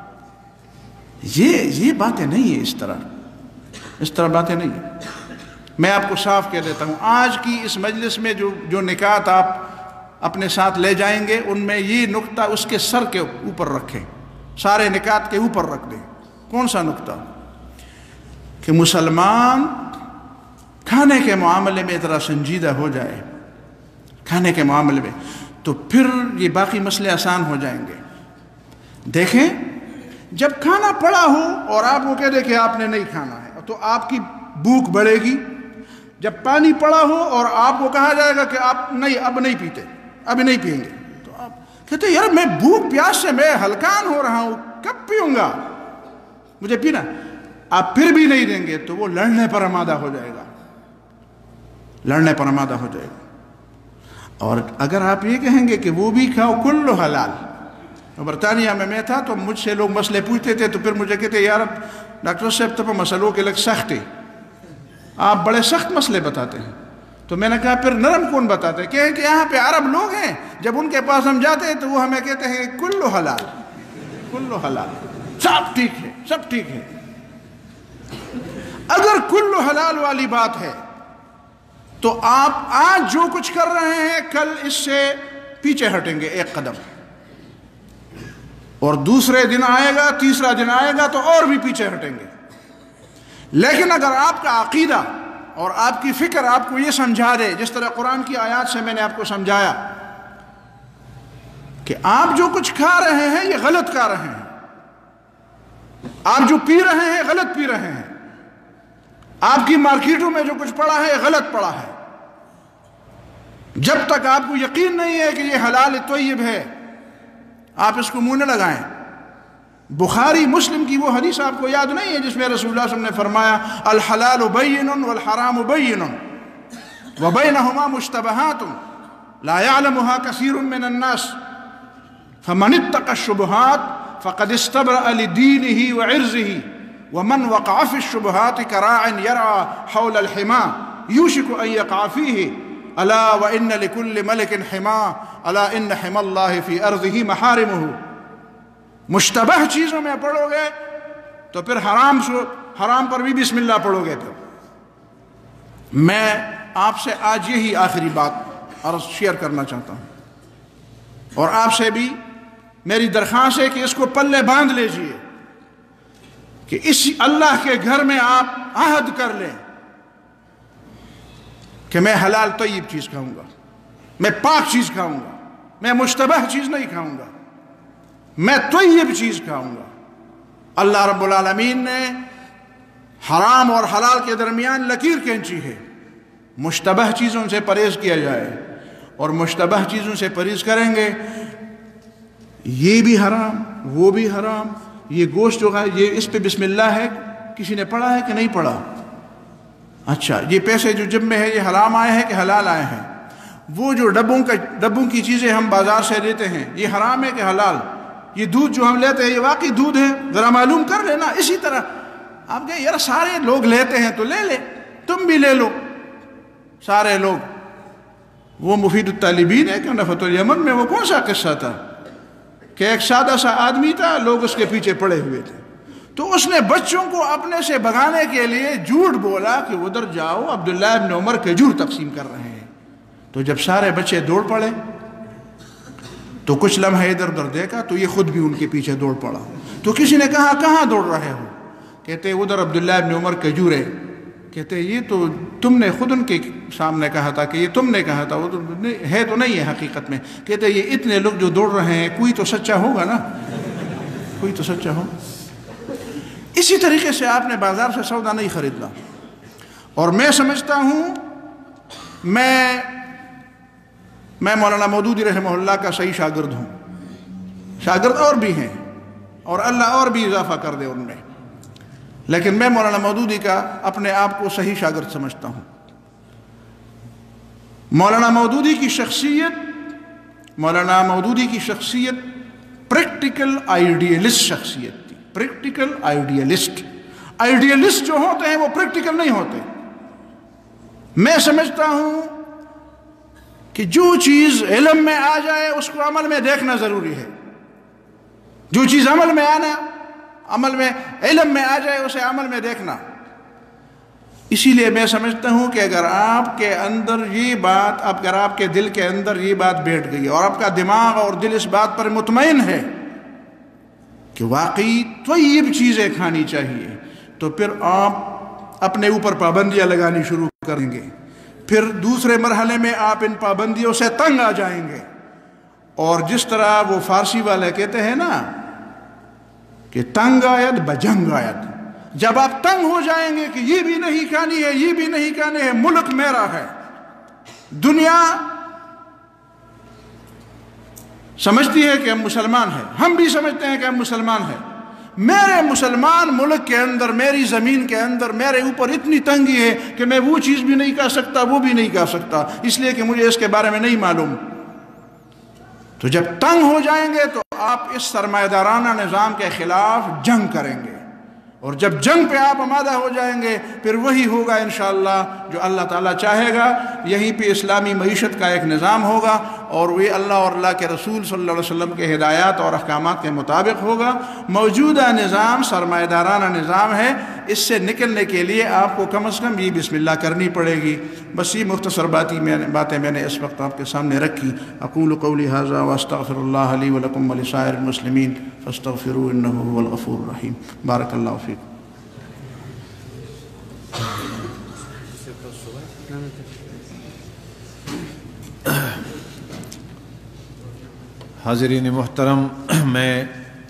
یہ یہ باتیں نہیں ہیں، اس طرح اس طرح باتیں نہیں ہیں. میں آپ کو صاف کہہ دیتا ہوں، آج کی اس مجلس میں جو جو نکات آپ اپنے ساتھ لے جائیں گے، ان میں یہ نقطہ اس کے سر کے اوپر رکھیں، سارے نکات کے اوپر رکھ دیں. کون سا نقطہ؟ کہ مسلمان کھانے کے معاملے میں ذرا سنجیدہ ہو جائے، کھانے کے معاملے میں، تو پھر یہ باقی مسئلے آسان ہو جائیں گے. دیکھیں، جب کھانا پڑا ہو اور آپ کو کہہ دے کہ آپ نے نہیں کھانا ہے تو آپ کی بھوک بڑھے گی. جب پانی پڑا ہو اور آپ کو کہا جائے گا کہ آپ نہیں اب نہیں پیتے، ابھی نہیں پئیں گے، تو آپ کہتے یار میں بھوک پیاس سے میں ہلکان ہو رہا ہوں، کب پیوں گا، مجھے پینا. آپ پھر بھی نہیں دیں گے تو وہ لڑنے پر آمادہ ہو جائے گا، لڑنے پر آمادہ ہو جائے گا. اور اگر آپ یہ کہیں گے کہ وہ بھی کھاؤ کل حلال. برطانیہ میں میں تھا تو مجھ سے لوگ مسئلے پوچھتے تھے تو پھر مجھے کہتے یار ڈاکٹر صاحب تو مسئلوں کے لگ سخت ہے، آپ بڑے سخت مسئلے بتاتے ہیں. تو میں نے کہا پھر نرم کون بتاتے ہیں؟ کہ یہاں پہ عرب لوگ ہیں، جب ان کے پاس ہم جاتے ہیں تو وہ ہمیں کہتے ہیں کل حلال کل حلال، سب ٹھیک ہے سب ٹھیک ہے. اگر کل حلال والی بات ہے تو آپ آج جو کچھ کر رہے ہیں کل اس سے پیچھے ہٹیں گے ایک قدم، اور دوسرے دن آئے گا، تیسرا دن آئے گا تو اور بھی پیچھے ہٹیں گے. لیکن اگر آپ کا عقیدہ اور آپ کی فکر آپ کو یہ سمجھا دے، جس طرح قرآن کی آیات سے میں نے آپ کو سمجھایا کہ آپ جو کچھ کھا رہے ہیں یہ غلط کھا رہے ہیں، آپ جو پی رہے ہیں غلط پی رہے ہیں، آپ کی مارکیٹوں میں جو کچھ پڑا ہے غلط پڑا ہے. جب تک آپ کو یقین نہیں ہے کہ یہ حلال طیب ہے آپ اس کو منہ نہ لگائیں. بخاری مسلم کی وہ حدیث آپ کو یاد نہیں ہے جس میں رسول اللہ صلی اللہ علیہ وسلم نے فرمایا الحلال بین والحرام بین وبینہما مشتبہات لا يعلمها كثير من الناس فمن اتقى الشبهات فقد استبرأ لدينه وعرضه ومن وقع في الشبهات كراع يرعى حول الحمى يوشك أن يقع فيه ألا وإن لكل ملك حمى ألا إن حمى الله في أرضه محارمه. مشتبہ چیزوں میں پڑھو گے تو پھر حرام حرام پر بھی بسم اللہ پڑھو گے. پھر میں آپ سے آج یہی آخری بات عرض شیئر کرنا چاہتا ہوں، اور آپ سے بھی میری درخواست ہے کہ اس کو پلے باندھ لیجئے کہ اس اللہ کے گھر میں آپ عہد کر لیں کہ میں حلال طیب چیز کھاؤں گا، میں پاک چیز کھاؤں گا، میں مشتبہ چیز نہیں کھاؤں گا، میں طیب چیز کھاؤں گا. اللہ رب العالمین نے حرام اور حلال کے درمیان لکیر کھینچی ہے. مشتبہ چیزوں سے پرہیز کیا جائے، اور مشتبہ چیزوں سے پرہیز کریں گے یہ بھی حرام وہ بھی حرام. یہ گوشت جو ہے یہ اس پہ بسم اللہ ہے، کسی نے پڑھا ہے کہ نہیں پڑھا؟ اچھا، یہ پیسے جو جب میں ہے یہ حرام آئے ہیں کہ حلال آئے ہیں؟ وہ جو ڈبوں کا ڈبوں کی چیزیں ہم بازار سے لیتے ہیں یہ حرام ہے کہ حلال؟ یہ دودھ جو ہم لیتے ہیں یہ واقعی دودھ ہے؟ ذرا معلوم کر لینا. اسی طرح آپ کہیں یار سارے لوگ لیتے ہیں تو لے لے، تم بھی لے لو. سارے لوگ، وہ مفید الطالبین ہے کہ نفت الیمن میں وہ کون سا قصہ تھا کہ ایک سادہ سا آدمی تھا، لوگ اس کے پیچھے پڑے ہوئے تھے، تو اس نے بچوں کو اپنے سے بھگانے کے لیے جھوٹ بولا کہ ادھر جاؤ عبداللہ ابن عمر کھجور تقسیم کر رہے ہیں. تو جب سارے بچے دوڑ پڑے تو کچھ لمحے ادھر ادھر دیکھا تو یہ خود بھی ان کے پیچھے دوڑ پڑا. تو کسی نے کہا کہاں دوڑ رہے ہو؟ کہتے ادھر عبداللہ ابن عمر کھجور ہے. کہتے یہ تو تم نے خود ان کے سامنے کہا تھا کہ یہ تم نے کہا تھا، وہ تو ہے تو نہیں ہے حقیقت میں. کہتے یہ اتنے لوگ جو دوڑ رہے ہیں کوئی تو سچا ہوگا نا، کوئی تو سچا ہو. اسی طریقے سے آپ نے بازار سے سودا نہیں خریدنا. اور میں سمجھتا ہوں میں میں مولانا مودودی رحمہ اللہ کا صحیح شاگرد ہوں، شاگرد اور بھی ہیں اور اللہ اور بھی اضافہ کر دے ان میں، لیکن میں مولانا مودودی کا اپنے آپ کو صحیح شاگرد سمجھتا ہوں. مولانا مودودی کی شخصیت مولانا مودودی کی شخصیت پریکٹیکل آئیڈیلسٹ شخصیت تھی. پریکٹیکل آئیڈیلسٹ آئیڈیلسٹ جو ہوتے ہیں وہ پریکٹیکل نہیں ہوتے. میں سمجھتا ہوں کہ جو چیز علم میں آ جائے اس کو عمل میں دیکھنا ضروری ہے. جو چیز عمل میں آنا عمل میں علم میں آ جائے اسے عمل میں دیکھنا. اسی لیے میں سمجھتا ہوں کہ اگر آپ کے اندر یہ بات اگر آپ کے دل کے اندر یہ بات بیٹھ گئی اور آپ کا دماغ اور دل اس بات پر مطمئن ہے کہ واقعی طیب چیزیں کھانی چاہیے، تو پھر آپ اپنے اوپر پابندیاں لگانی شروع کریں گے. پھر دوسرے مرحلے میں آپ ان پابندیوں سے تنگ آ جائیں گے. اور جس طرح وہ فارسی والے کہتے ہیں نا کہ تنگ آیت بجنگ آیت، جب آپ تنگ ہو جائیں گے کہ یہ بھی نہیں کھانی ہے یہ بھی نہیں کھانی ہے، ملک میرا ہے، دنیا سمجھتی ہے کہ ہم مسلمان ہیں، ہم بھی سمجھتے ہیں کہ ہم مسلمان ہیں، میرے مسلمان ملک کے اندر میری زمین کے اندر میرے اوپر اتنی تنگی ہے کہ میں وہ چیز بھی نہیں کر سکتا وہ بھی نہیں کر سکتا، اس لیے کہ مجھے اس کے بارے میں نہیں معلوم. تو جب تنگ ہو جائیں گے تو آپ اس سرمایہ دارانہ نظام کے خلاف جنگ کریں گے، اور جب جنگ پہ آپ آمادہ ہو جائیں گے پھر وہی ہوگا انشاءاللہ جو اللہ تعالیٰ چاہے گا. یہیں پہ اسلامی معیشت کا ایک نظام ہوگا اور وہ اللہ اور اللہ کے رسول صلی اللہ علیہ وسلم کے ہدایات اور احکامات کے مطابق ہوگا. موجودہ نظام سرمایہ دارانہ نظام ہے، اس سے نکلنے کے لیے آپ کو کم از کم یہ بسم اللہ کرنی پڑے گی. بس یہ مختصر باتی میں باتیں میں نے اس وقت آپ کے سامنے رکھی. اقول قولی ھذا واستغفر اللہ لی ولکم ولسائر المسلمین فاستغفروہ انہ هو الغفور الرحیم. بارک اللہ فیکم. حاضرین محترم، میں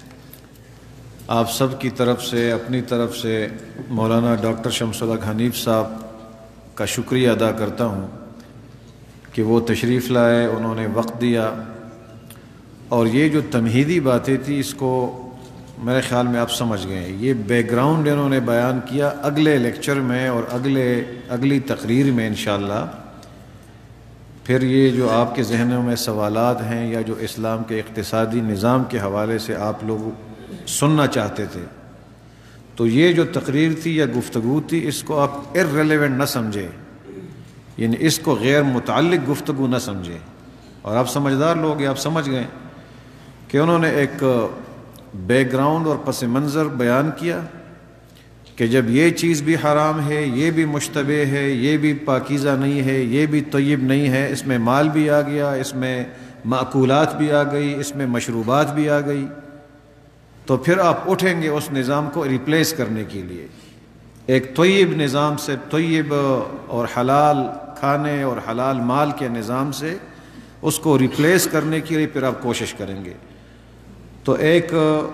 آپ سب کی طرف سے اپنی طرف سے مولانا ڈاکٹر شمس الحق حنیف صاحب کا شکریہ ادا کرتا ہوں کہ وہ تشریف لائے، انہوں نے وقت دیا، اور یہ جو تمہیدی باتیں تھی اس کو میرے خیال میں آپ سمجھ گئے. یہ بیک گراؤنڈ انہوں نے بیان کیا. اگلے لیکچر میں اور اگلے اگلی تقریر میں انشاءاللہ پھر یہ جو آپ کے ذہنوں میں سوالات ہیں یا جو اسلام کے اقتصادی نظام کے حوالے سے آپ لوگ سننا چاہتے تھے، تو یہ جو تقریر تھی یا گفتگو تھی اس کو آپ ارریلیونٹ نہ سمجھیں، یعنی اس کو غیر متعلق گفتگو نہ سمجھیں. اور آپ سمجھدار لوگ ہیں، آپ سمجھ گئے کہ انہوں نے ایک بیک گراؤنڈ اور پس منظر بیان کیا کہ جب یہ چیز بھی حرام ہے، یہ بھی مشتبہ ہے، یہ بھی پاکیزہ نہیں ہے، یہ بھی طیب نہیں ہے، اس میں مال بھی آ گیا، اس میں معقولات بھی آ گئی، اس میں مشروبات بھی آ گئی، تو پھر آپ اٹھیں گے اس نظام کو ریپلیس کرنے کے لیے ایک طیب نظام سے، طیب اور حلال کھانے اور حلال مال کے نظام سے اس کو ریپلیس کرنے کے لیے پھر آپ کوشش کریں گے. تو ایک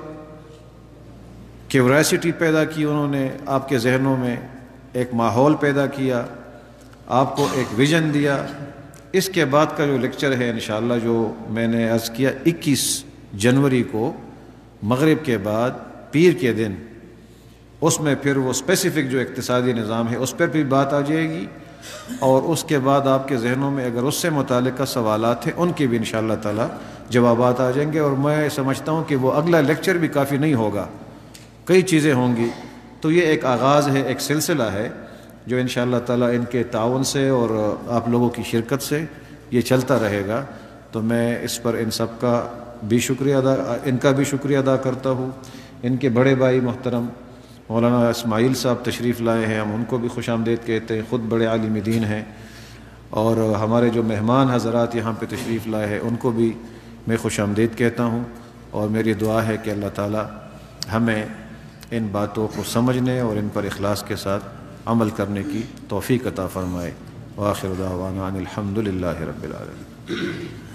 کیوریسٹی پیدا کی انہوں نے آپ کے ذہنوں میں، ایک ماحول پیدا کیا، آپ کو ایک ویژن دیا. اس کے بعد کا جو لیکچر ہے انشاءاللہ جو میں نے عرض کیا اکیس جنوری کو مغرب کے بعد پیر کے دن، اس میں پھر وہ اسپیسیفک جو اقتصادی نظام ہے اس پر بھی بات آ جائے گی، اور اس کے بعد آپ کے ذہنوں میں اگر اس سے متعلقہ سوالات ہیں ان کے بھی انشاءاللہ تعالی جوابات آ جائیں گے. اور میں سمجھتا ہوں کہ وہ اگلا لیکچر بھی کافی نہیں ہوگا، کئی چیزیں ہوں گی. تو یہ ایک آغاز ہے، ایک سلسلہ ہے جو انشاءاللہ تعالی ان کے تعاون سے اور آپ لوگوں کی شرکت سے یہ چلتا رہے گا. تو میں اس پر ان سب کا بھی شکریہ ادا ان کا بھی شکریہ ادا کرتا ہوں. ان کے بڑے بھائی محترم مولانا اسماعیل صاحب تشریف لائے ہیں، ہم ان کو بھی خوش آمدید کہتے ہیں، خود بڑے عالم دین ہیں. اور ہمارے جو مہمان حضرات یہاں پہ تشریف لائے ہیں ان کو بھی میں خوش آمدید کہتا ہوں. اور میری دعا ہے کہ اللہ تعالی ہمیں ان باتوں کو سمجھنے اور ان پر اخلاص کے ساتھ عمل کرنے کی توفیق عطا فرمائے. وآخر دعوانا ان الحمد للہ رب العالمین.